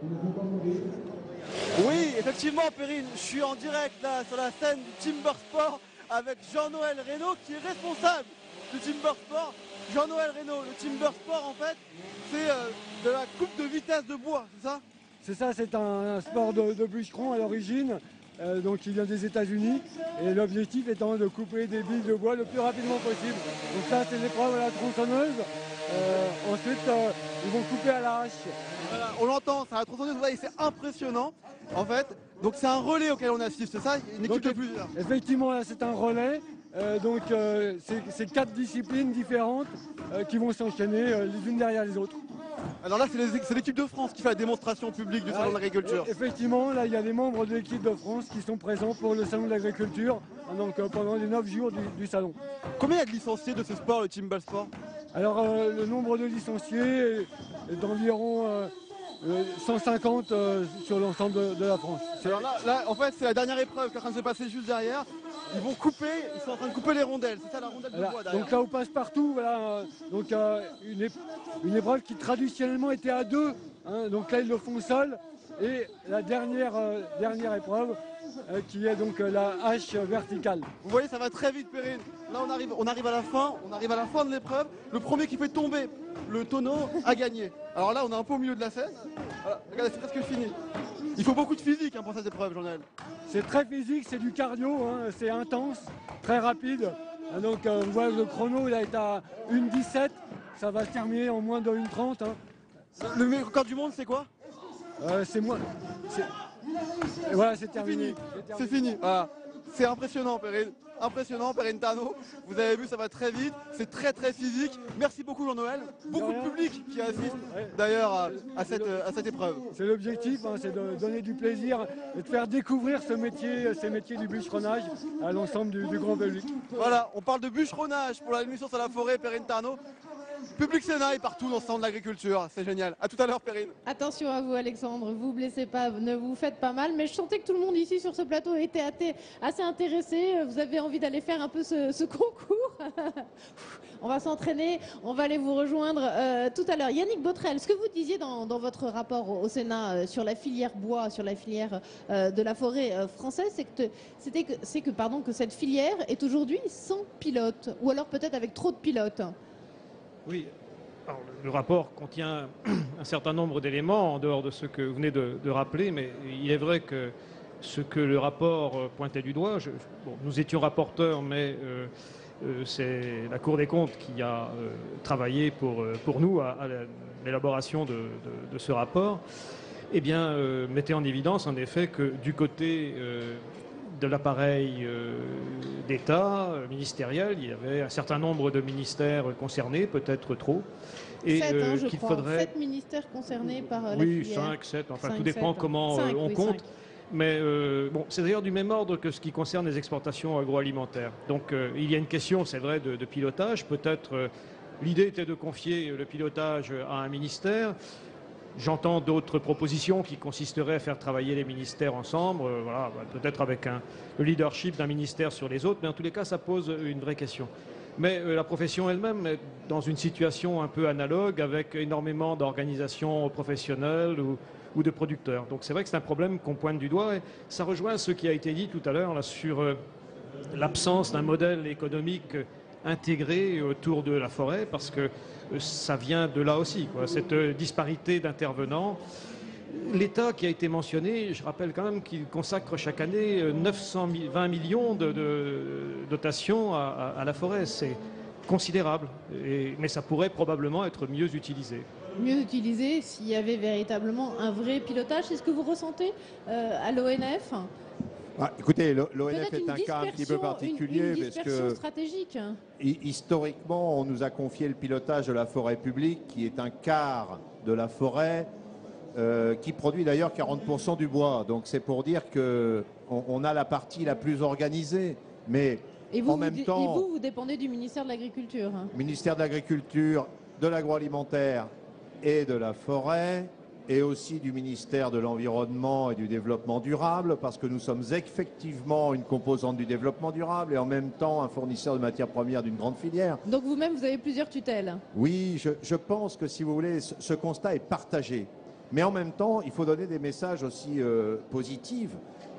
Oui, effectivement, Perrine, je suis en direct là sur la scène du Timber Sport avec Jean-Noël Reynaud qui est responsable du Timber Sport. Jean-Noël Reynaud, le Timber Sport en fait, c'est de la coupe de vitesse de bois, c'est ça? C'est ça, c'est un sport de bûcheron à l'origine, donc il vient des États-Unis et l'objectif étant de couper des billes de bois le plus rapidement possible. Donc ça, c'est l'épreuve à la tronçonneuse. Ensuite, ils vont couper à la hache. Voilà, on l'entend, c'est la tronçonneuse, vous voyez, c'est impressionnant en fait. Donc c'est un relais auquel on assiste, c'est ça? Une équipe de plusieurs. Effectivement, là, c'est un relais. C'est 4 disciplines différentes qui vont s'enchaîner les unes derrière les autres. Alors là, c'est l'équipe de France qui fait la démonstration publique du Salon de l'Agriculture. Effectivement, là, il y a des membres de l'équipe de France qui sont présents pour le Salon de l'Agriculture pendant les 9 jours du Salon. Combien il y a de licenciés de ce sport, le Timber Sport? Alors, le nombre de licenciés est d'environ 150 sur l'ensemble de la France. Alors là, en fait, c'est la dernière épreuve qui est en train de se passer juste derrière. Ils vont couper, ils sont en train de couper les rondelles. C'est ça la rondelle de bois derrière. Donc là, on passe partout. Voilà, une épreuve qui traditionnellement était à 2. Hein, donc là, ils le font seul. Et la dernière épreuve, qui est donc la hache verticale. Vous voyez, ça va très vite, Perrine. Là, on arrive à la fin de l'épreuve. Le premier qui fait tomber le tonneau a gagné. Alors là, on est un peu au milieu de la scène. Voilà, regardez, c'est presque fini. Il faut beaucoup de physique pour cette épreuve, Jean-Noël. C'est très physique, c'est du cardio, hein, c'est intense, très rapide. Donc vous voyez, le chrono il a été à 1,17, ça va se terminer en moins de 1,30. Hein. Le meilleur record du monde, c'est quoi? C'est moi. Voilà, c'est terminé. C'est fini. Voilà. C'est impressionnant, Perrine. Impressionnant, Perrine Tano. Vous avez vu, ça va très vite. C'est très très physique. Merci beaucoup, Jean-Noël. Beaucoup de public qui assiste d'ailleurs à cette épreuve. C'est l'objectif, hein, c'est de donner du plaisir et de faire découvrir ces métiers du bûcheronnage à l'ensemble du grand public. Voilà, on parle de bûcheronnage pour la nuisance à la forêt, Perrine Tano. Public Sénat est partout dans ce centre de l'agriculture, c'est génial. À tout à l'heure, Perrine. Attention à vous, Alexandre, vous blessez pas, ne vous faites pas mal, mais je sentais que tout le monde ici sur ce plateau était assez intéressé. Vous avez envie d'aller faire un peu ce concours. On va s'entraîner, on va aller vous rejoindre tout à l'heure. Yannick Botrel, ce que vous disiez dans votre rapport au Sénat sur la filière bois, sur la filière de la forêt française, c'est que cette filière est aujourd'hui sans pilote, ou alors peut-être avec trop de pilotes. Oui, alors, le rapport contient un certain nombre d'éléments en dehors de ce que vous venez de rappeler, mais il est vrai que ce que le rapport pointait du doigt, nous étions rapporteurs, mais c'est la Cour des comptes qui a travaillé pour nous à l'élaboration de ce rapport, eh bien, mettait en évidence en effet que du côté de l'appareil d'État ministériel, il y avait un certain nombre de ministères concernés, peut-être trop. Et 7, qu'il faudrait... 7 ministères concernés par la filière. Oui, 5, 7, enfin 5, tout dépend 7. comment 5, on oui, compte. 5. Mais bon, c'est d'ailleurs du même ordre que ce qui concerne les exportations agroalimentaires. Donc il y a une question, c'est vrai, de pilotage. Peut-être l'idée était de confier le pilotage à un ministère. J'entends d'autres propositions qui consisteraient à faire travailler les ministères ensemble, voilà, peut-être avec le leadership d'un ministère sur les autres, mais en tous les cas, ça pose une vraie question. Mais la profession elle-même est dans une situation un peu analogue, avec énormément d'organisations professionnelles ou de producteurs. Donc c'est vrai que c'est un problème qu'on pointe du doigt, et ça rejoint ce qui a été dit tout à l'heure là, sur l'absence d'un modèle économique intégré autour de la forêt, parce que ça vient de là aussi, quoi, cette disparité d'intervenants. L'État qui a été mentionné, je rappelle quand même qu'il consacre chaque année 920 millions de dotations à la forêt. C'est considérable, mais ça pourrait probablement être mieux utilisé. Mieux utilisé s'il y avait véritablement un vrai pilotage. C'est ce que vous ressentez à l'ONF? Écoutez, l'ONF est un cas un petit peu particulier une dispersion stratégique. Historiquement, on nous a confié le pilotage de la forêt publique, qui est un quart de la forêt, qui produit d'ailleurs 40% du bois. Donc c'est pour dire qu'on a la partie la plus organisée. Mais Et vous, en même et temps, vous dépendez du ministère de l'Agriculture. Hein. ministère de l'Agriculture, de l'agroalimentaire et de la forêt, et aussi du ministère de l'Environnement et du Développement durable, parce que nous sommes effectivement une composante du développement durable et en même temps un fournisseur de matières premières d'une grande filière. Donc vous-même, vous avez plusieurs tutelles. Oui, je pense que, si vous voulez, ce constat est partagé. Mais en même temps, il faut donner des messages aussi positifs.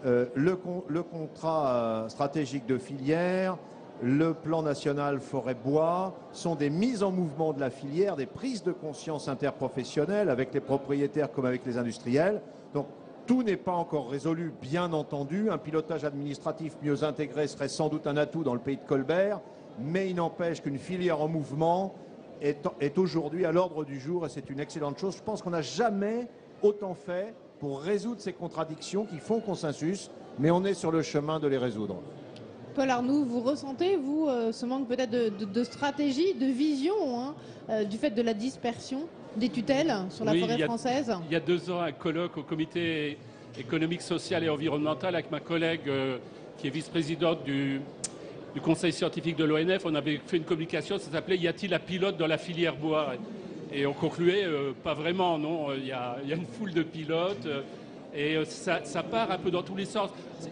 Le contrat stratégique de filière, le plan national forêt-bois sont des mises en mouvement de la filière, des prises de conscience interprofessionnelles avec les propriétaires comme avec les industriels. Donc tout n'est pas encore résolu, bien entendu. Un pilotage administratif mieux intégré serait sans doute un atout dans le pays de Colbert, mais il n'empêche qu'une filière en mouvement est aujourd'hui à l'ordre du jour et c'est une excellente chose. Je pense qu'on n'a jamais autant fait pour résoudre ces contradictions qui font consensus, mais on est sur le chemin de les résoudre. Paul Arnoux, vous ressentez, vous, ce manque peut-être de stratégie, de vision, hein, du fait de la dispersion des tutelles sur la forêt française? Il y a 2 ans, un colloque au comité économique, social et environnemental avec ma collègue qui est vice-présidente du conseil scientifique de l'ONF. On avait fait une communication, ça s'appelait « Y a-t-il un pilote dans la filière bois ?» Et on concluait pas vraiment, non. Il y a une foule de pilotes. Et ça part un peu dans tous les sens.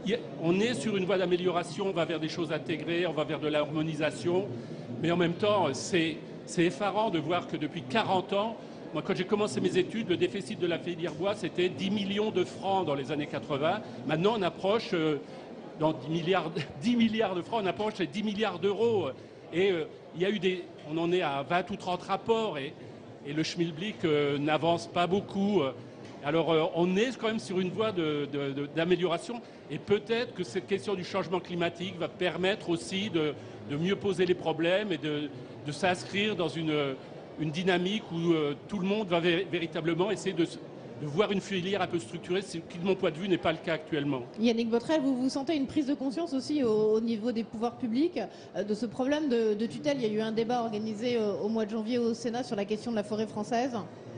On est sur une voie d'amélioration, on va vers des choses intégrées, on va vers de l'harmonisation. Mais en même temps, c'est effarant de voir que depuis 40 ans, moi quand j'ai commencé mes études, le déficit de la filière bois, c'était 10 millions de francs dans les années 80. Maintenant, on approche, dans 10 milliards de francs, on approche les 10 milliards d'euros. Et il y a eu on en est à 20 ou 30 rapports et le schmilblick n'avance pas beaucoup. Alors on est quand même sur une voie d'amélioration et peut-être que cette question du changement climatique va permettre aussi de mieux poser les problèmes et de s'inscrire dans une dynamique où tout le monde va véritablement essayer de voir une filière un peu structurée, ce qui de mon point de vue n'est pas le cas actuellement. Yannick Botrel, vous sentez une prise de conscience aussi au niveau des pouvoirs publics de ce problème de tutelle? Il y a eu un débat organisé au mois de janvier au Sénat sur la question de la forêt française.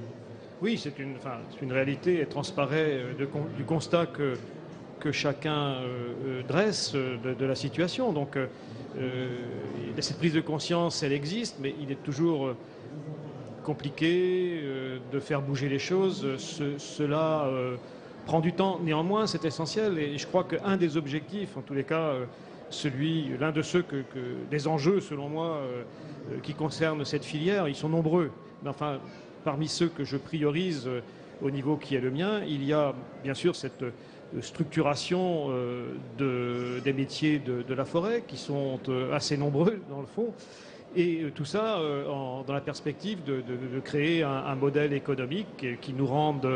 Oui, c'est une réalité, elle transparaît du constat que chacun dresse de la situation. Donc cette prise de conscience, elle existe, mais il est toujours compliqué de faire bouger les choses. Cela prend du temps. Néanmoins, c'est essentiel et je crois qu'un des objectifs, en tous les cas, l'un de ceux des enjeux, selon moi, qui concernent cette filière, ils sont nombreux. Mais enfin, parmi ceux que je priorise au niveau qui est le mien, il y a bien sûr cette structuration des métiers de la forêt qui sont assez nombreux dans le fond. Et tout ça dans la perspective de créer un modèle économique qui nous rende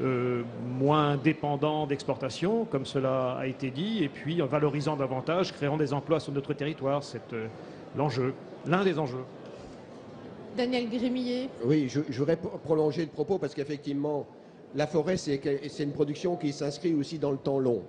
moins dépendants d'exportation, comme cela a été dit, et puis en valorisant davantage, créant des emplois sur notre territoire. C'est l'enjeu, l'un des enjeux. Daniel Grémillet. Oui, je voudrais prolonger le propos parce qu'effectivement, la forêt, c'est une production qui s'inscrit aussi dans le temps long.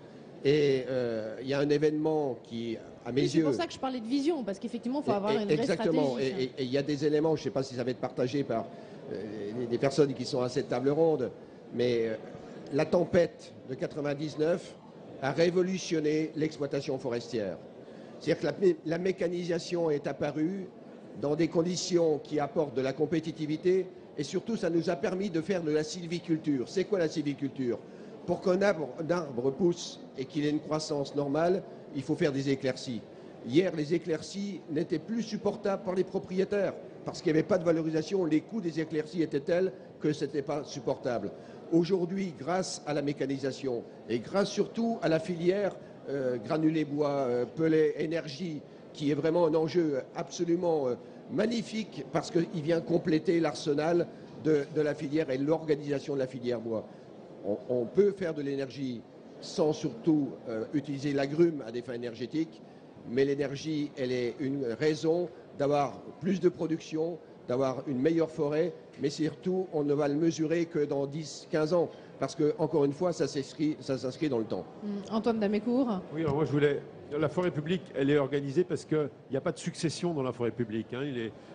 Et il y a un événement qui, à mes yeux... C'est pour ça que je parlais de vision, parce qu'effectivement, il faut avoir une vraie stratégie. Exactement. Et il y a des éléments, je ne sais pas si ça va être partagé par des personnes qui sont à cette table ronde, mais la tempête de 99 a révolutionné l'exploitation forestière. C'est-à-dire que la mécanisation est apparue dans des conditions qui apportent de la compétitivité et surtout ça nous a permis de faire de la sylviculture. C'est quoi la sylviculture? Pour qu'un arbre pousse et qu'il ait une croissance normale, il faut faire des éclaircies. Hier, les éclaircies n'étaient plus supportables par les propriétaires parce qu'il n'y avait pas de valorisation. Les coûts des éclaircies étaient tels que ce n'était pas supportable. Aujourd'hui, grâce à la mécanisation et grâce surtout à la filière granulés bois, pellet, énergie, qui est vraiment un enjeu absolument magnifique parce qu'il vient compléter l'arsenal de la filière et l'organisation de la filière bois. On peut faire de l'énergie sans surtout utiliser l'agrume à des fins énergétiques, mais l'énergie, elle est une raison d'avoir plus de production, d'avoir une meilleure forêt, mais surtout, on ne va le mesurer que dans 10-15 ans, parce que, encore une fois, ça s'inscrit dans le temps. Antoine Damécourt. Oui, alors moi je voulais... La forêt publique, elle est organisée parce qu'il n'y a pas de succession dans la forêt publique. Hein.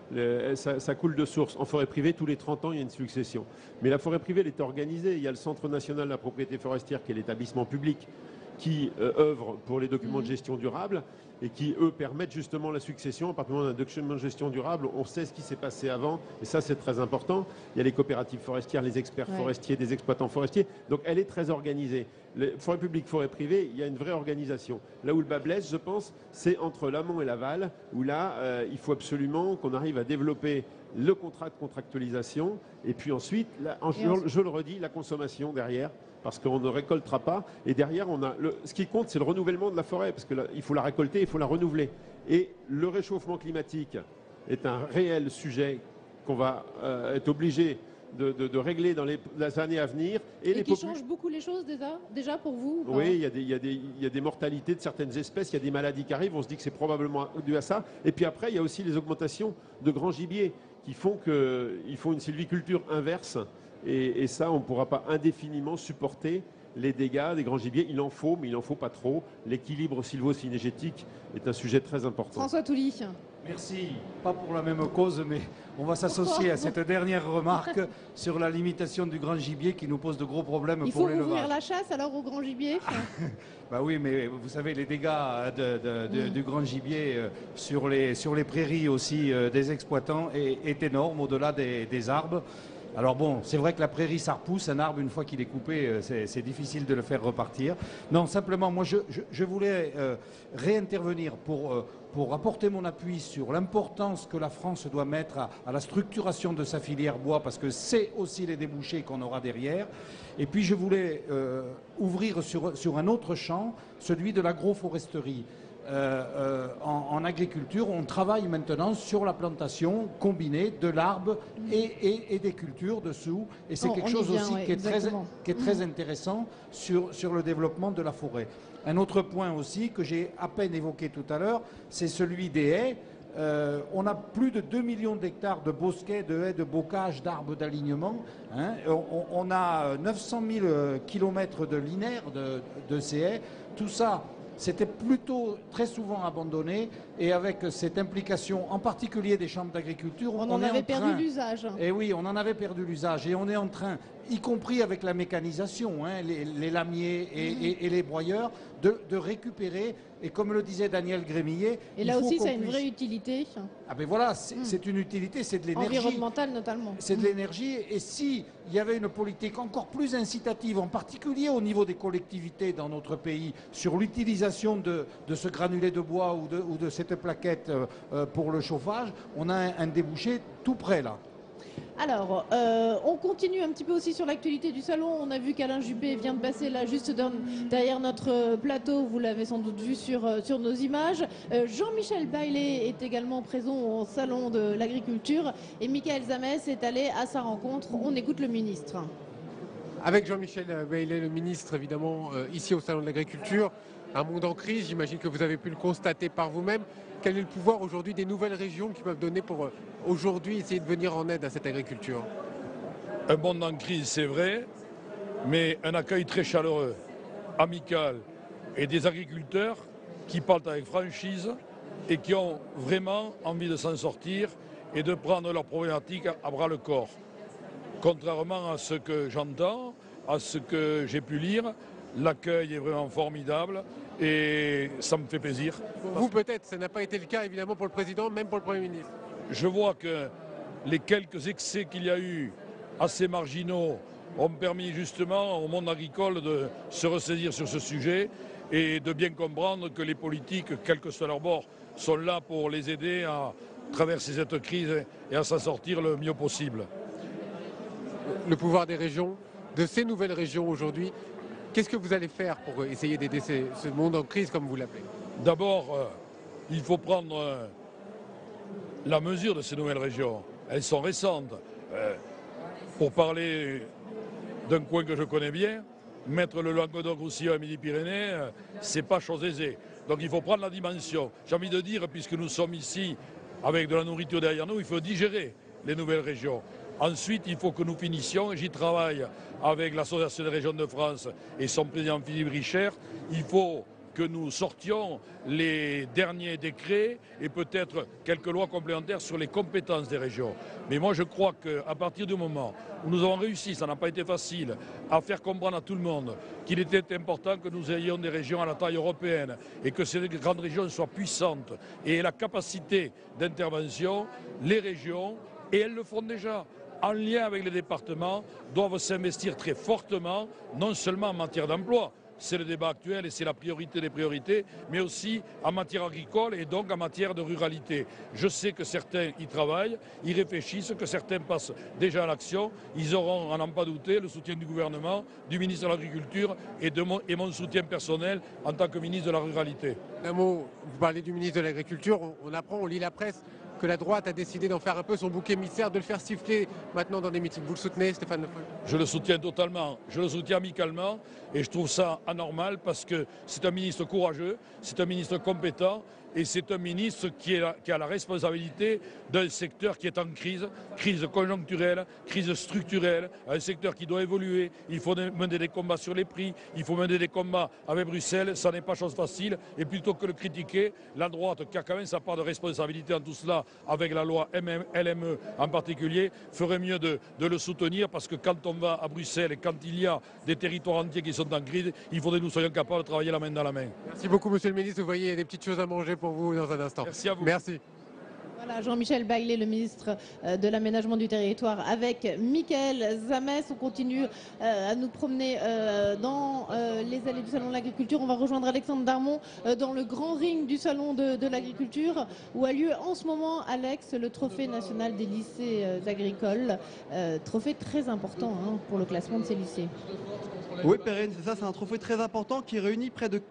Ça coule de source. En forêt privée, tous les 30 ans, il y a une succession. Mais la forêt privée, elle est organisée. Il y a le Centre national de la propriété forestière qui est l'établissement public qui œuvrent pour les documents de gestion durable et qui, eux, permettent justement la succession. À partir du moment où on a un document de gestion durable, on sait ce qui s'est passé avant, et ça, c'est très important. Il y a les coopératives forestières, les experts forestiers, des exploitants forestiers. Donc, elle est très organisée. Les forêts publiques, forêts privées, il y a une vraie organisation. Là où le bas blesse, je pense, c'est entre l'amont et l'aval, où là, il faut absolument qu'on arrive à développer le contrat de contractualisation, et puis ensuite, je le redis, la consommation derrière, parce qu'on ne récoltera pas. Et derrière, ce qui compte, c'est le renouvellement de la forêt, parce qu'il faut la récolter, il faut la renouveler. Et le réchauffement climatique est un réel sujet qu'on va être obligé de régler dans les années à venir. Et qui change beaucoup les choses déjà pour vous? Oui, il y a des mortalités de certaines espèces, il y a des maladies qui arrivent, on se dit que c'est probablement dû à ça. Et puis après, il y a aussi les augmentations de grands gibiers qui font qu'il faut une sylviculture inverse. Et ça, on ne pourra pas indéfiniment supporter les dégâts des grands gibiers. Il en faut, mais il n'en faut pas trop. L'équilibre sylvo-cynégétique est un sujet très important. François Touly. Merci. Pas pour la même cause, mais on va s'associer à cette dernière remarque sur la limitation du grand gibier qui nous pose de gros problèmes pour l'élevage. Il faut ouvrir la chasse alors au grand gibier? Bah oui, mais vous savez, les dégâts du grand gibier sur les prairies aussi des exploitants est énorme au-delà des arbres. Alors bon, c'est vrai que la prairie, ça repousse. Un arbre, une fois qu'il est coupé, c'est difficile de le faire repartir. Non, simplement, moi, je voulais réintervenir pour apporter mon appui sur l'importance que la France doit mettre à la structuration de sa filière bois, parce que c'est aussi les débouchés qu'on aura derrière. Et puis, je voulais ouvrir sur un autre champ, celui de l'agroforesterie. En agriculture, on travaille maintenant sur la plantation combinée de l'arbre et des cultures dessous. Et c'est quelque chose aussi qui est très intéressant sur le développement de la forêt. Un autre point aussi que j'ai à peine évoqué tout à l'heure, c'est celui des haies. On a plus de 2 millions d'hectares de bosquets, de haies, de bocage, d'arbres d'alignement. Hein. On a 900 000 kilomètres de linéaires de ces haies. Tout ça, c'était plutôt très souvent abandonné, et avec cette implication en particulier des chambres d'agriculture, on en avait perdu l'usage. Et oui, on en avait perdu l'usage, et on est en train, y compris avec la mécanisation, hein, les lamiers et les broyeurs, de récupérer. Et comme le disait Daniel Grémillet, et là aussi, ça a une vraie utilité. Ah ben voilà, c'est une utilité, c'est de l'énergie. Environnementale notamment. C'est de l'énergie. Et s'il y avait une politique encore plus incitative, en particulier au niveau des collectivités dans notre pays, sur l'utilisation de ce granulé de bois ou de cette plaquette pour le chauffage, on a un débouché tout près là. Alors, on continue un petit peu aussi sur l'actualité du salon. On a vu qu'Alain Juppé vient de passer là juste derrière notre plateau. Vous l'avez sans doute vu sur nos images. Jean-Michel Bailey est également présent au salon de l'agriculture. Et Michael Zamès est allé à sa rencontre. On écoute le ministre. Avec Jean-Michel Bailey, le ministre, évidemment, ici au salon de l'agriculture. Un monde en crise, j'imagine que vous avez pu le constater par vous-même. Quel est le pouvoir aujourd'hui des nouvelles régions qui peuvent donner pour aujourd'hui essayer de venir en aide à cette agriculture? Un monde en crise, c'est vrai, mais un accueil très chaleureux, amical, et des agriculteurs qui parlent avec franchise et qui ont vraiment envie de s'en sortir et de prendre leurs problématiques à bras-le-corps. Contrairement à ce que j'entends, à ce que j'ai pu lire, l'accueil est vraiment formidable et ça me fait plaisir. Pour vous peut-être, ça n'a pas été le cas évidemment pour le président, même pour le Premier ministre. Je vois que les quelques excès qu'il y a eu assez marginaux ont permis justement au monde agricole de se ressaisir sur ce sujet et de bien comprendre que les politiques, quel que soit leur bord, sont là pour les aider à traverser cette crise et à s'en sortir le mieux possible. Le pouvoir des régions, de ces nouvelles régions aujourd'hui, qu'est-ce que vous allez faire pour essayer d'aider ce monde en crise, comme vous l'appelez? D'abord, il faut prendre la mesure de ces nouvelles régions. Elles sont récentes. Pour parler d'un coin que je connais bien, mettre le Languedoc-Roussillon et Midi-Pyrénées, c'est pas chose aisée. Donc il faut prendre la dimension. J'ai envie de dire, puisque nous sommes ici avec de la nourriture derrière nous, il faut digérer les nouvelles régions. Ensuite, il faut que nous finissions, et j'y travaille avec l'Association des régions de France et son président Philippe Richer, il faut que nous sortions les derniers décrets et peut-être quelques lois complémentaires sur les compétences des régions. Mais moi je crois qu'à partir du moment où nous avons réussi, ça n'a pas été facile, à faire comprendre à tout le monde qu'il était important que nous ayons des régions à la taille européenne et que ces grandes régions soient puissantes et aient la capacité d'intervention, les régions, et elles le font déjà, en lien avec les départements, doivent s'investir très fortement, non seulement en matière d'emploi, c'est le débat actuel et c'est la priorité des priorités, mais aussi en matière agricole et donc en matière de ruralité. Je sais que certains y travaillent, y réfléchissent, que certains passent déjà à l'action. Ils auront, à n'en pas douter, le soutien du gouvernement, du ministre de l'Agriculture et mon soutien personnel en tant que ministre de la Ruralité. Un mot, vous parlez du ministre de l'Agriculture, on apprend, on lit la presse, que la droite a décidé d'en faire un peu son bouc émissaire, de le faire siffler maintenant dans des meetings. Vous le soutenez, Stéphane Le Foll? Je le soutiens totalement, je le soutiens amicalement et je trouve ça anormal parce que c'est un ministre courageux, c'est un ministre compétent et c'est un ministre qui a la responsabilité d'un secteur qui est en crise, crise conjoncturelle, crise structurelle, un secteur qui doit évoluer. Il faut mener des combats sur les prix, il faut mener des combats avec Bruxelles, ça n'est pas chose facile. Et plutôt que de critiquer, la droite, qui a quand même sa part de responsabilité en tout cela, avec la loi LME en particulier, ferait mieux de le soutenir parce que quand on va à Bruxelles et quand il y a des territoires entiers qui sont en crise, il faudrait que nous soyons capables de travailler la main dans la main. Merci beaucoup, monsieur le ministre. Vous voyez, il y a des petites choses à manger pour vous dans un instant. Merci à vous. Merci. Voilà, Jean-Michel Baillet, le ministre de l'Aménagement du Territoire, avec Michael Zamès. On continue à nous promener dans les allées du Salon de l'Agriculture. On va rejoindre Alexandre Darmon dans le grand ring du Salon de l'Agriculture, où a lieu en ce moment, Alex, le trophée national des lycées agricoles. Trophée très important pour le classement de ces lycées. Oui, Perrine, c'est ça, c'est un trophée très important qui réunit près de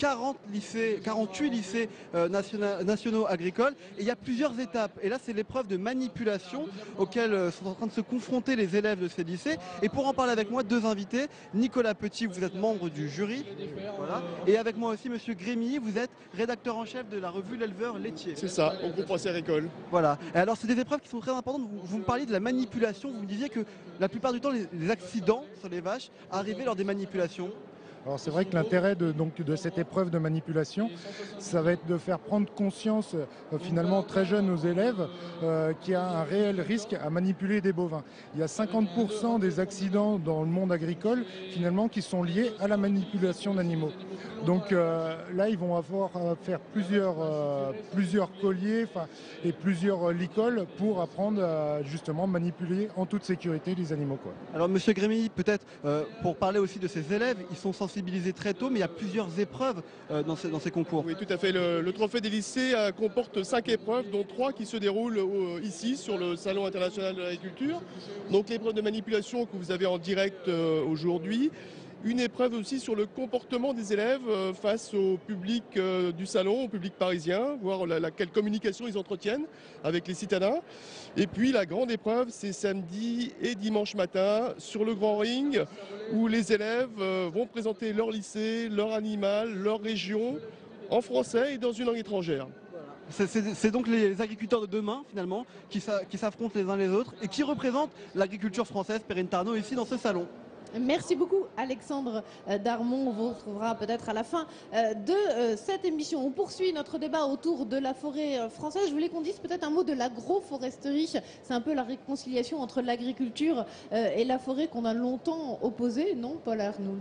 48 lycées nationaux agricoles. Et il y a plusieurs étapes. Et là, c'est l'épreuve de manipulation auxquelles sont en train de se confronter les élèves de ces lycées. Et pour en parler avec moi, deux invités. Nicolas Petit, vous êtes membre du jury. Voilà. Et avec moi aussi, monsieur Grémy, vous êtes rédacteur en chef de la revue L'Éleveur laitier. C'est ça, au groupe Procès Agricole. Voilà. Et alors, c'est des épreuves qui sont très importantes. Vous me parliez de la manipulation. Vous me disiez que la plupart du temps, les accidents sur les vaches arrivaient lors des manipulations. Alors c'est vrai que l'intérêt de cette épreuve de manipulation, ça va être de faire prendre conscience finalement très jeune aux élèves qu'il y a un réel risque à manipuler des bovins. Il y a 50% des accidents dans le monde agricole finalement qui sont liés à la manipulation d'animaux. Donc là ils vont avoir à faire plusieurs colliers et plusieurs licoles pour apprendre à justement manipuler en toute sécurité les animaux, quoi. Alors monsieur Grémy, peut-être pour parler aussi de ces élèves, ils sont sensibilisés très tôt, mais il y a plusieurs épreuves dans ces concours. Oui, tout à fait. Le trophée des lycées comporte 5 épreuves, dont 3 qui se déroulent ici, sur le Salon international de l'agriculture. Donc l'épreuve de manipulation que vous avez en direct aujourd'hui. Une épreuve aussi sur le comportement des élèves face au public du salon, au public parisien, voir quelle communication ils entretiennent avec les citadins. Et puis la grande épreuve, c'est samedi et dimanche matin sur le grand ring, où les élèves vont présenter leur lycée, leur animal, leur région, en français et dans une langue étrangère. C'est donc les agriculteurs de demain, finalement, qui s'affrontent les uns les autres et qui représentent l'agriculture française, Perrine Tarnot, ici dans ce salon. Merci beaucoup Alexandre Darmon. On vous retrouvera peut-être à la fin de cette émission. On poursuit notre débat autour de la forêt française. Je voulais qu'on dise peut-être un mot de l'agroforesterie. C'est un peu la réconciliation entre l'agriculture et la forêt qu'on a longtemps opposée, non, Paul Arnould?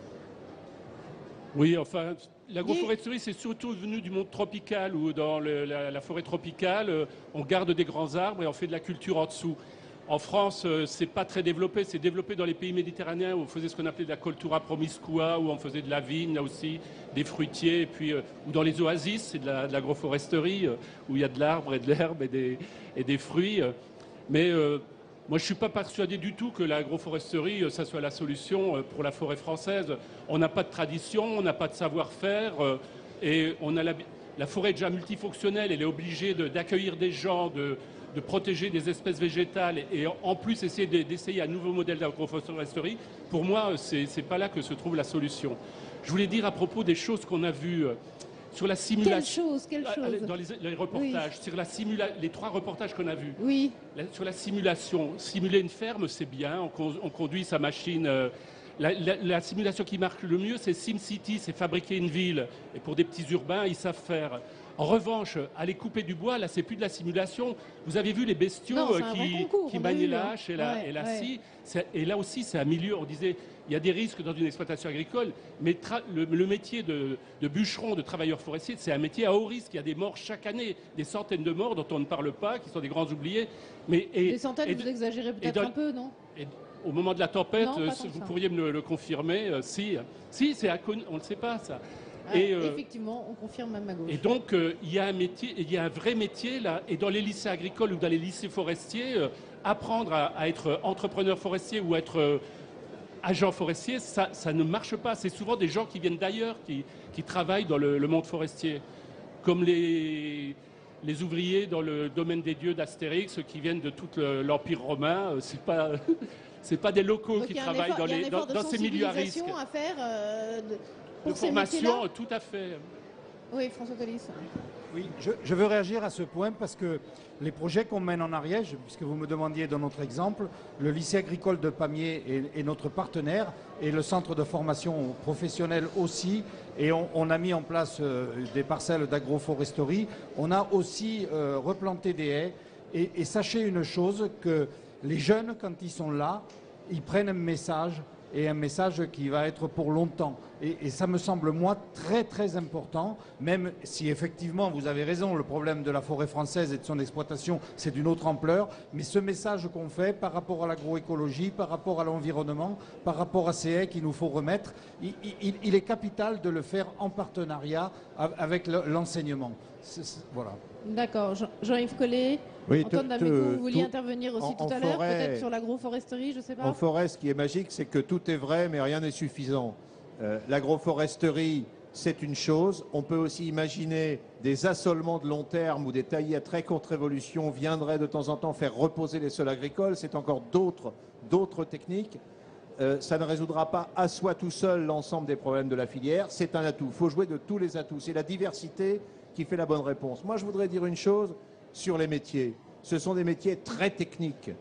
Oui, enfin, l'agroforesterie, c'est surtout venu du monde tropical, où dans la forêt tropicale, on garde des grands arbres et on fait de la culture en dessous. En France, c'est pas très développé. C'est développé dans les pays méditerranéens où on faisait ce qu'on appelait de la cultura promiscua, où on faisait de la vigne, là aussi, des fruitiers, et puis ou dans les oasis, c'est de l'agroforesterie, où il y a de l'arbre et de l'herbe et des fruits. Mais moi, je suis pas persuadé du tout que l'agroforesterie, ça soit la solution pour la forêt française. On n'a pas de tradition, on n'a pas de savoir-faire, et on a la forêt est déjà multifonctionnelle. Elle est obligée d'accueillir des gens, de protéger des espèces végétales et en plus essayer d'essayer un nouveau modèle d'agroforesterie, pour moi, c'est pas là que se trouve la solution. Je voulais dire à propos des choses qu'on a vues sur la simulation. Quelle chose dans les reportages, oui. Sur les 3 reportages qu'on a vus. Oui. Sur la simulation. Simuler une ferme, c'est bien. On conduit sa machine La simulation qui marche le mieux, c'est SimCity, c'est fabriquer une ville. Et pour des petits urbains, ils savent faire. En revanche, aller couper du bois, là, c'est plus de la simulation. Vous avez vu les bestiaux qui manient la hache et la scie. Et là aussi, c'est un milieu, on disait, il y a des risques dans une exploitation agricole, mais le métier de bûcheron, de travailleur forestier, c'est un métier à haut risque. Il y a des morts chaque année, des centaines de morts dont on ne parle pas, qui sont des grands oubliés. Des centaines, vous exagérez peut-être un peu, non? Au moment de la tempête, non, vous pourriez me le confirmer. Si, c'est inconnu, on ne le sait pas, ça. Effectivement, on confirme même à gauche. Et donc, il y a un métier, il y a un vrai métier là. Et dans les lycées agricoles ou dans les lycées forestiers, apprendre à être entrepreneur forestier ou être agent forestier, ça ne marche pas. C'est souvent des gens qui viennent d'ailleurs, qui travaillent dans le monde forestier, comme les ouvriers dans le domaine des dieux d'Astérix qui viennent de tout l'Empire romain. C'est pas des locaux donc qui travaillent dans ces milieux à risque. À faire de formation, tout à fait. Oui, François Collis. Oui, je veux réagir à ce point parce que les projets qu'on mène en Ariège, puisque vous me demandiez dans notre exemple, le lycée agricole de Pamiers est notre partenaire et le centre de formation professionnelle aussi. Et on a mis en place des parcelles d'agroforesterie. On a aussi replanté des haies. Et sachez une chose, que les jeunes, quand ils sont là, ils prennent un message, et un message qui va être pour longtemps. Et ça me semble, moi, très très important, même si effectivement, vous avez raison, le problème de la forêt française et de son exploitation, c'est d'une autre ampleur, mais ce message qu'on fait par rapport à l'agroécologie, par rapport à l'environnement, par rapport à ces haies qu'il nous faut remettre, il est capital de le faire en partenariat avec l'enseignement. Voilà. D'accord. Jean-Yves Collet, oui, Antoine Daméco, vous vouliez intervenir aussi tout à l'heure, peut-être sur l'agroforesterie, je ne sais pas. En forêt, ce qui est magique, c'est que tout est vrai, mais rien n'est suffisant. L'agroforesterie, c'est une chose. On peut aussi imaginer des assolements de long terme où des taillis à très courte révolution viendraient de temps en temps faire reposer les sols agricoles. C'est encore d'autres techniques. Ça ne résoudra pas à soi tout seul l'ensemble des problèmes de la filière. C'est un atout. Il faut jouer de tous les atouts. C'est la diversité qui fait la bonne réponse. Moi, je voudrais dire une chose sur les métiers. Ce sont des métiers très techniques.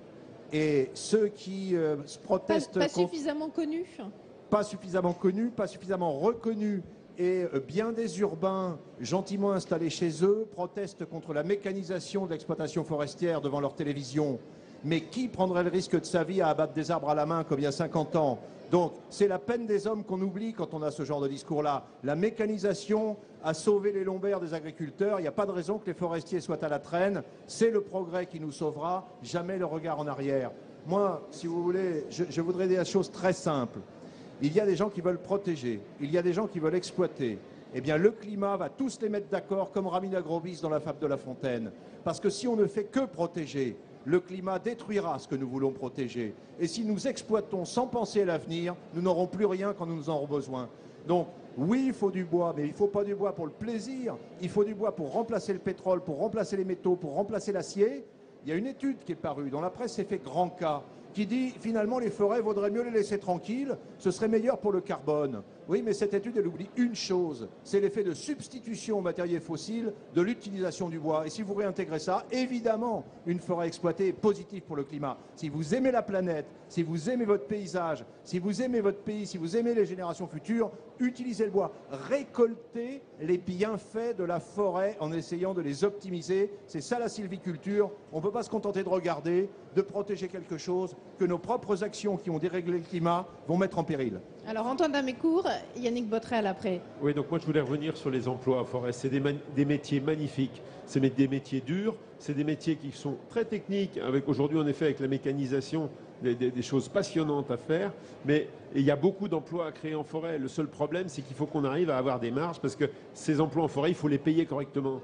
Et ceux qui protestent... Pas suffisamment connus. Pas suffisamment connus, pas suffisamment reconnus. Et bien des urbains, gentiment installés chez eux, protestent contre la mécanisation de l'exploitation forestière devant leur télévision. Mais qui prendrait le risque de sa vie à abattre des arbres à la main comme il y a 50 ans? Donc, c'est la peine des hommes qu'on oublie quand on a ce genre de discours-là. La mécanisation a sauvé les lombaires des agriculteurs. Il n'y a pas de raison que les forestiers soient à la traîne. C'est le progrès qui nous sauvera, jamais le regard en arrière. Moi, si vous voulez, je voudrais dire des choses très simples. Il y a des gens qui veulent protéger. Il y a des gens qui veulent exploiter. Eh bien, le climat va tous les mettre d'accord, comme Ramin Agrobis dans la fable de La Fontaine. Parce que si on ne fait que protéger, le climat détruira ce que nous voulons protéger. Et si nous exploitons sans penser à l'avenir, nous n'aurons plus rien quand nous en aurons besoin. Donc, oui, il faut du bois, mais il ne faut pas du bois pour le plaisir. Il faut du bois pour remplacer le pétrole, pour remplacer les métaux, pour remplacer l'acier. Il y a une étude qui est parue, dans la presse s'est fait grand cas, qui dit finalement les forêts, vaudrait mieux les laisser tranquilles, ce serait meilleur pour le carbone. Oui, mais cette étude, elle oublie une chose, c'est l'effet de substitution aux matériaux fossiles de l'utilisation du bois. Et si vous réintégrez ça, évidemment, une forêt exploitée est positive pour le climat. Si vous aimez la planète, si vous aimez votre paysage, si vous aimez votre pays, si vous aimez les générations futures, utilisez le bois. Récoltez les bienfaits de la forêt en essayant de les optimiser. C'est ça la sylviculture. On ne peut pas se contenter de regarder, de protéger quelque chose que nos propres actions qui ont déréglé le climat vont mettre en péril. Alors Antoine Damécourt, Yannick Botrel après. Oui, donc moi je voulais revenir sur les emplois en forêt. C'est des métiers magnifiques, c'est des métiers durs, c'est des métiers qui sont très techniques, avec aujourd'hui en effet avec la mécanisation, des choses passionnantes à faire, mais il y a beaucoup d'emplois à créer en forêt. Le seul problème, c'est qu'il faut qu'on arrive à avoir des marges, parce que ces emplois en forêt, il faut les payer correctement.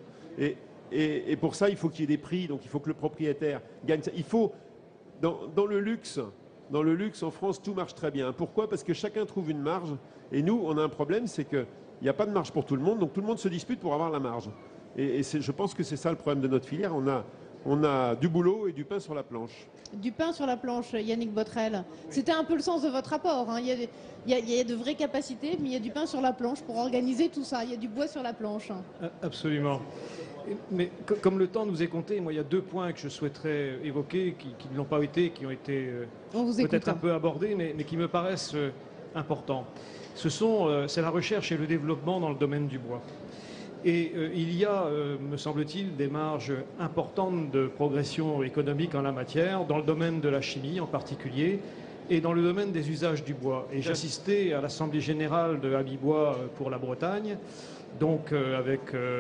Et pour ça, il faut qu'il y ait des prix, donc il faut que le propriétaire gagne ça. Il faut, dans le luxe en France, tout marche très bien. Pourquoi? Parce que chacun trouve une marge. Et nous, on a un problème, c'est qu'il n'y a pas de marge pour tout le monde, donc tout le monde se dispute pour avoir la marge. Et je pense que c'est ça le problème de notre filière. On a du boulot et du pain sur la planche. Du pain sur la planche, Yannick Botrel. C'était un peu le sens de votre rapport. Hein. Il y a de vraies capacités, mais il y a du pain sur la planche pour organiser tout ça. Il y a du bois sur la planche. Absolument. Mais comme le temps nous est compté, moi, il y a deux points que je souhaiterais évoquer, qui ne l'ont pas été, qui ont été peut-être un peu abordés, mais qui me paraissent important. C'est la recherche et le développement dans le domaine du bois. Et il y a, me semble-t-il, des marges importantes de progression économique en la matière, dans le domaine de la chimie en particulier, et dans le domaine des usages du bois. Et j'assistais à l'Assemblée générale de Habibois pour la Bretagne, donc avec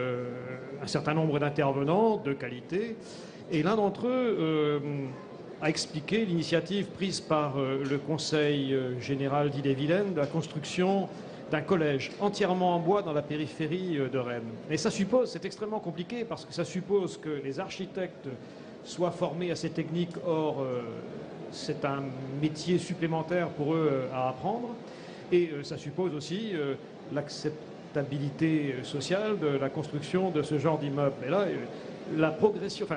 un certain nombre d'intervenants de qualité. Et l'un d'entre eux a expliqué l'initiative prise par le Conseil général d'Ille-et-Vilaine de la construction d'un collège entièrement en bois dans la périphérie de Rennes. Et ça suppose, c'est extrêmement compliqué parce que ça suppose que les architectes soient formés à ces techniques. Or, c'est un métier supplémentaire pour eux à apprendre. Et ça suppose aussi l'acceptabilité sociale de la construction de ce genre d'immeuble. Et là, la progression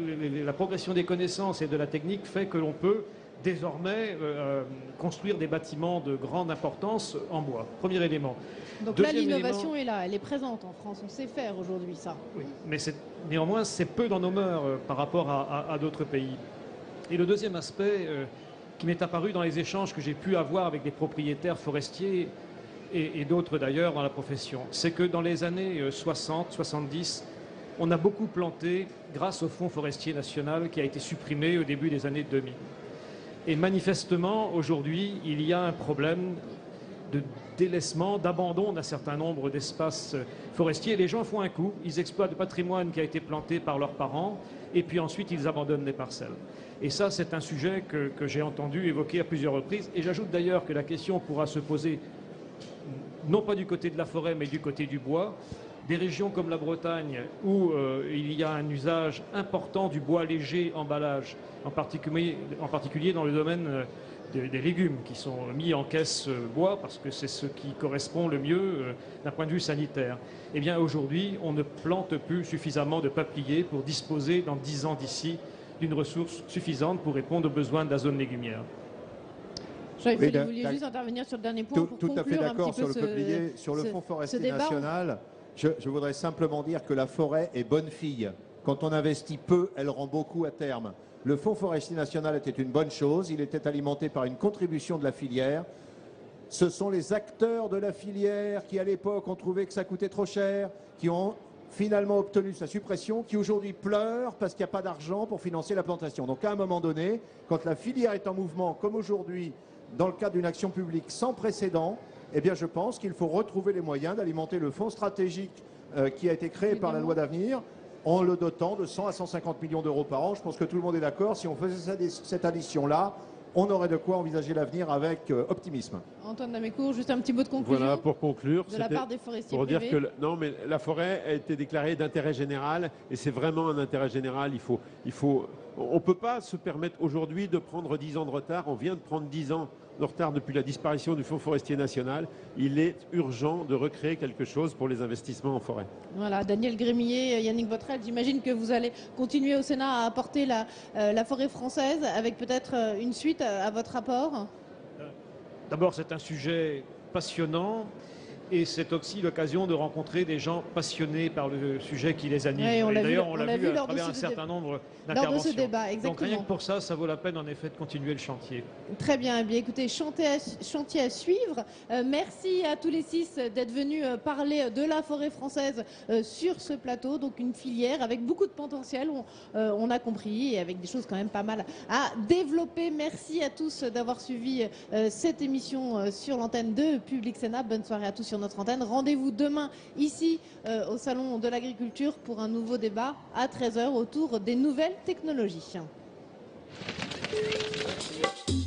des connaissances et de la technique fait que l'on peut désormais construire des bâtiments de grande importance en bois. Premier élément. Donc là, l'innovation est là, elle est présente en France, on sait faire aujourd'hui ça. Oui, mais néanmoins, c'est peu dans nos mœurs par rapport à d'autres pays. Et le deuxième aspect qui m'est apparu dans les échanges que j'ai pu avoir avec des propriétaires forestiers et d'autres d'ailleurs dans la profession, c'est que dans les années 60, 70, on a beaucoup planté grâce au Fonds forestier national qui a été supprimé au début des années 2000. Et manifestement, aujourd'hui, il y a un problème de délaissement, d'abandon d'un certain nombre d'espaces forestiers. Les gens font un coup, ils exploitent le patrimoine qui a été planté par leurs parents, et puis ensuite ils abandonnent les parcelles. Et ça, c'est un sujet que j'ai entendu évoquer à plusieurs reprises. Et j'ajoute d'ailleurs que la question pourra se poser, non pas du côté de la forêt, mais du côté du bois. Des régions comme la Bretagne, où il y a un usage important du bois léger emballage, en particulier dans le domaine des légumes qui sont mis en caisse bois, parce que c'est ce qui correspond le mieux d'un point de vue sanitaire. Eh bien, aujourd'hui, on ne plante plus suffisamment de peupliers pour disposer, dans 10 ans d'ici, d'une ressource suffisante pour répondre aux besoins de la zone légumière. Vous vouliez juste intervenir sur le dernier point pour tout à fait conclure un d'accord petit sur peu le peuplier, sur le Fonds forestier national. Je voudrais simplement dire que la forêt est bonne fille. Quand on investit peu, elle rend beaucoup à terme. Le Fonds forestier national était une bonne chose. Il était alimenté par une contribution de la filière. Ce sont les acteurs de la filière qui, à l'époque, ont trouvé que ça coûtait trop cher, qui ont finalement obtenu sa suppression, qui aujourd'hui pleurent parce qu'il n'y a pas d'argent pour financer la plantation. Donc à un moment donné, quand la filière est en mouvement, comme aujourd'hui, dans le cadre d'une action publique sans précédent, eh bien, je pense qu'il faut retrouver les moyens d'alimenter le fonds stratégique qui a été créé par la loi d'avenir en le dotant de 100 à 150 millions d'euros par an. Je pense que tout le monde est d'accord. Si on faisait cette addition-là, on aurait de quoi envisager l'avenir avec optimisme. Antoine Damécourt, juste un petit mot de conclusion. Voilà, pour conclure, de la part des forestiers pour privés. dire que non, mais la forêt a été déclarée d'intérêt général et c'est vraiment un intérêt général. On ne peut pas se permettre aujourd'hui de prendre 10 ans de retard. On vient de prendre 10 ans de retard depuis la disparition du Fonds forestier national. Il est urgent de recréer quelque chose pour les investissements en forêt. Voilà, Daniel Grémillet, Yannick Botrel, j'imagine que vous allez continuer au Sénat à apporter la forêt française avec peut-être une suite à votre rapport. D'abord, c'est un sujet passionnant. Et c'est aussi l'occasion de rencontrer des gens passionnés par le sujet qui les anime. Oui, d'ailleurs, on l'a vu à travers un certain nombre d'interventions. Lors de ce débat, exactement. Donc rien que pour ça, ça vaut la peine en effet de continuer le chantier. Très bien, eh bien écoutez, chantier à suivre. Merci à tous les 6 d'être venus parler de la forêt française sur ce plateau. Donc une filière avec beaucoup de potentiel, on a compris, et avec des choses quand même pas mal à développer. Merci à tous d'avoir suivi cette émission sur l'antenne de Public Sénat. Bonne soirée à tous sur notre antenne. Rendez-vous demain ici au Salon de l'Agriculture pour un nouveau débat à 13h autour des nouvelles technologies.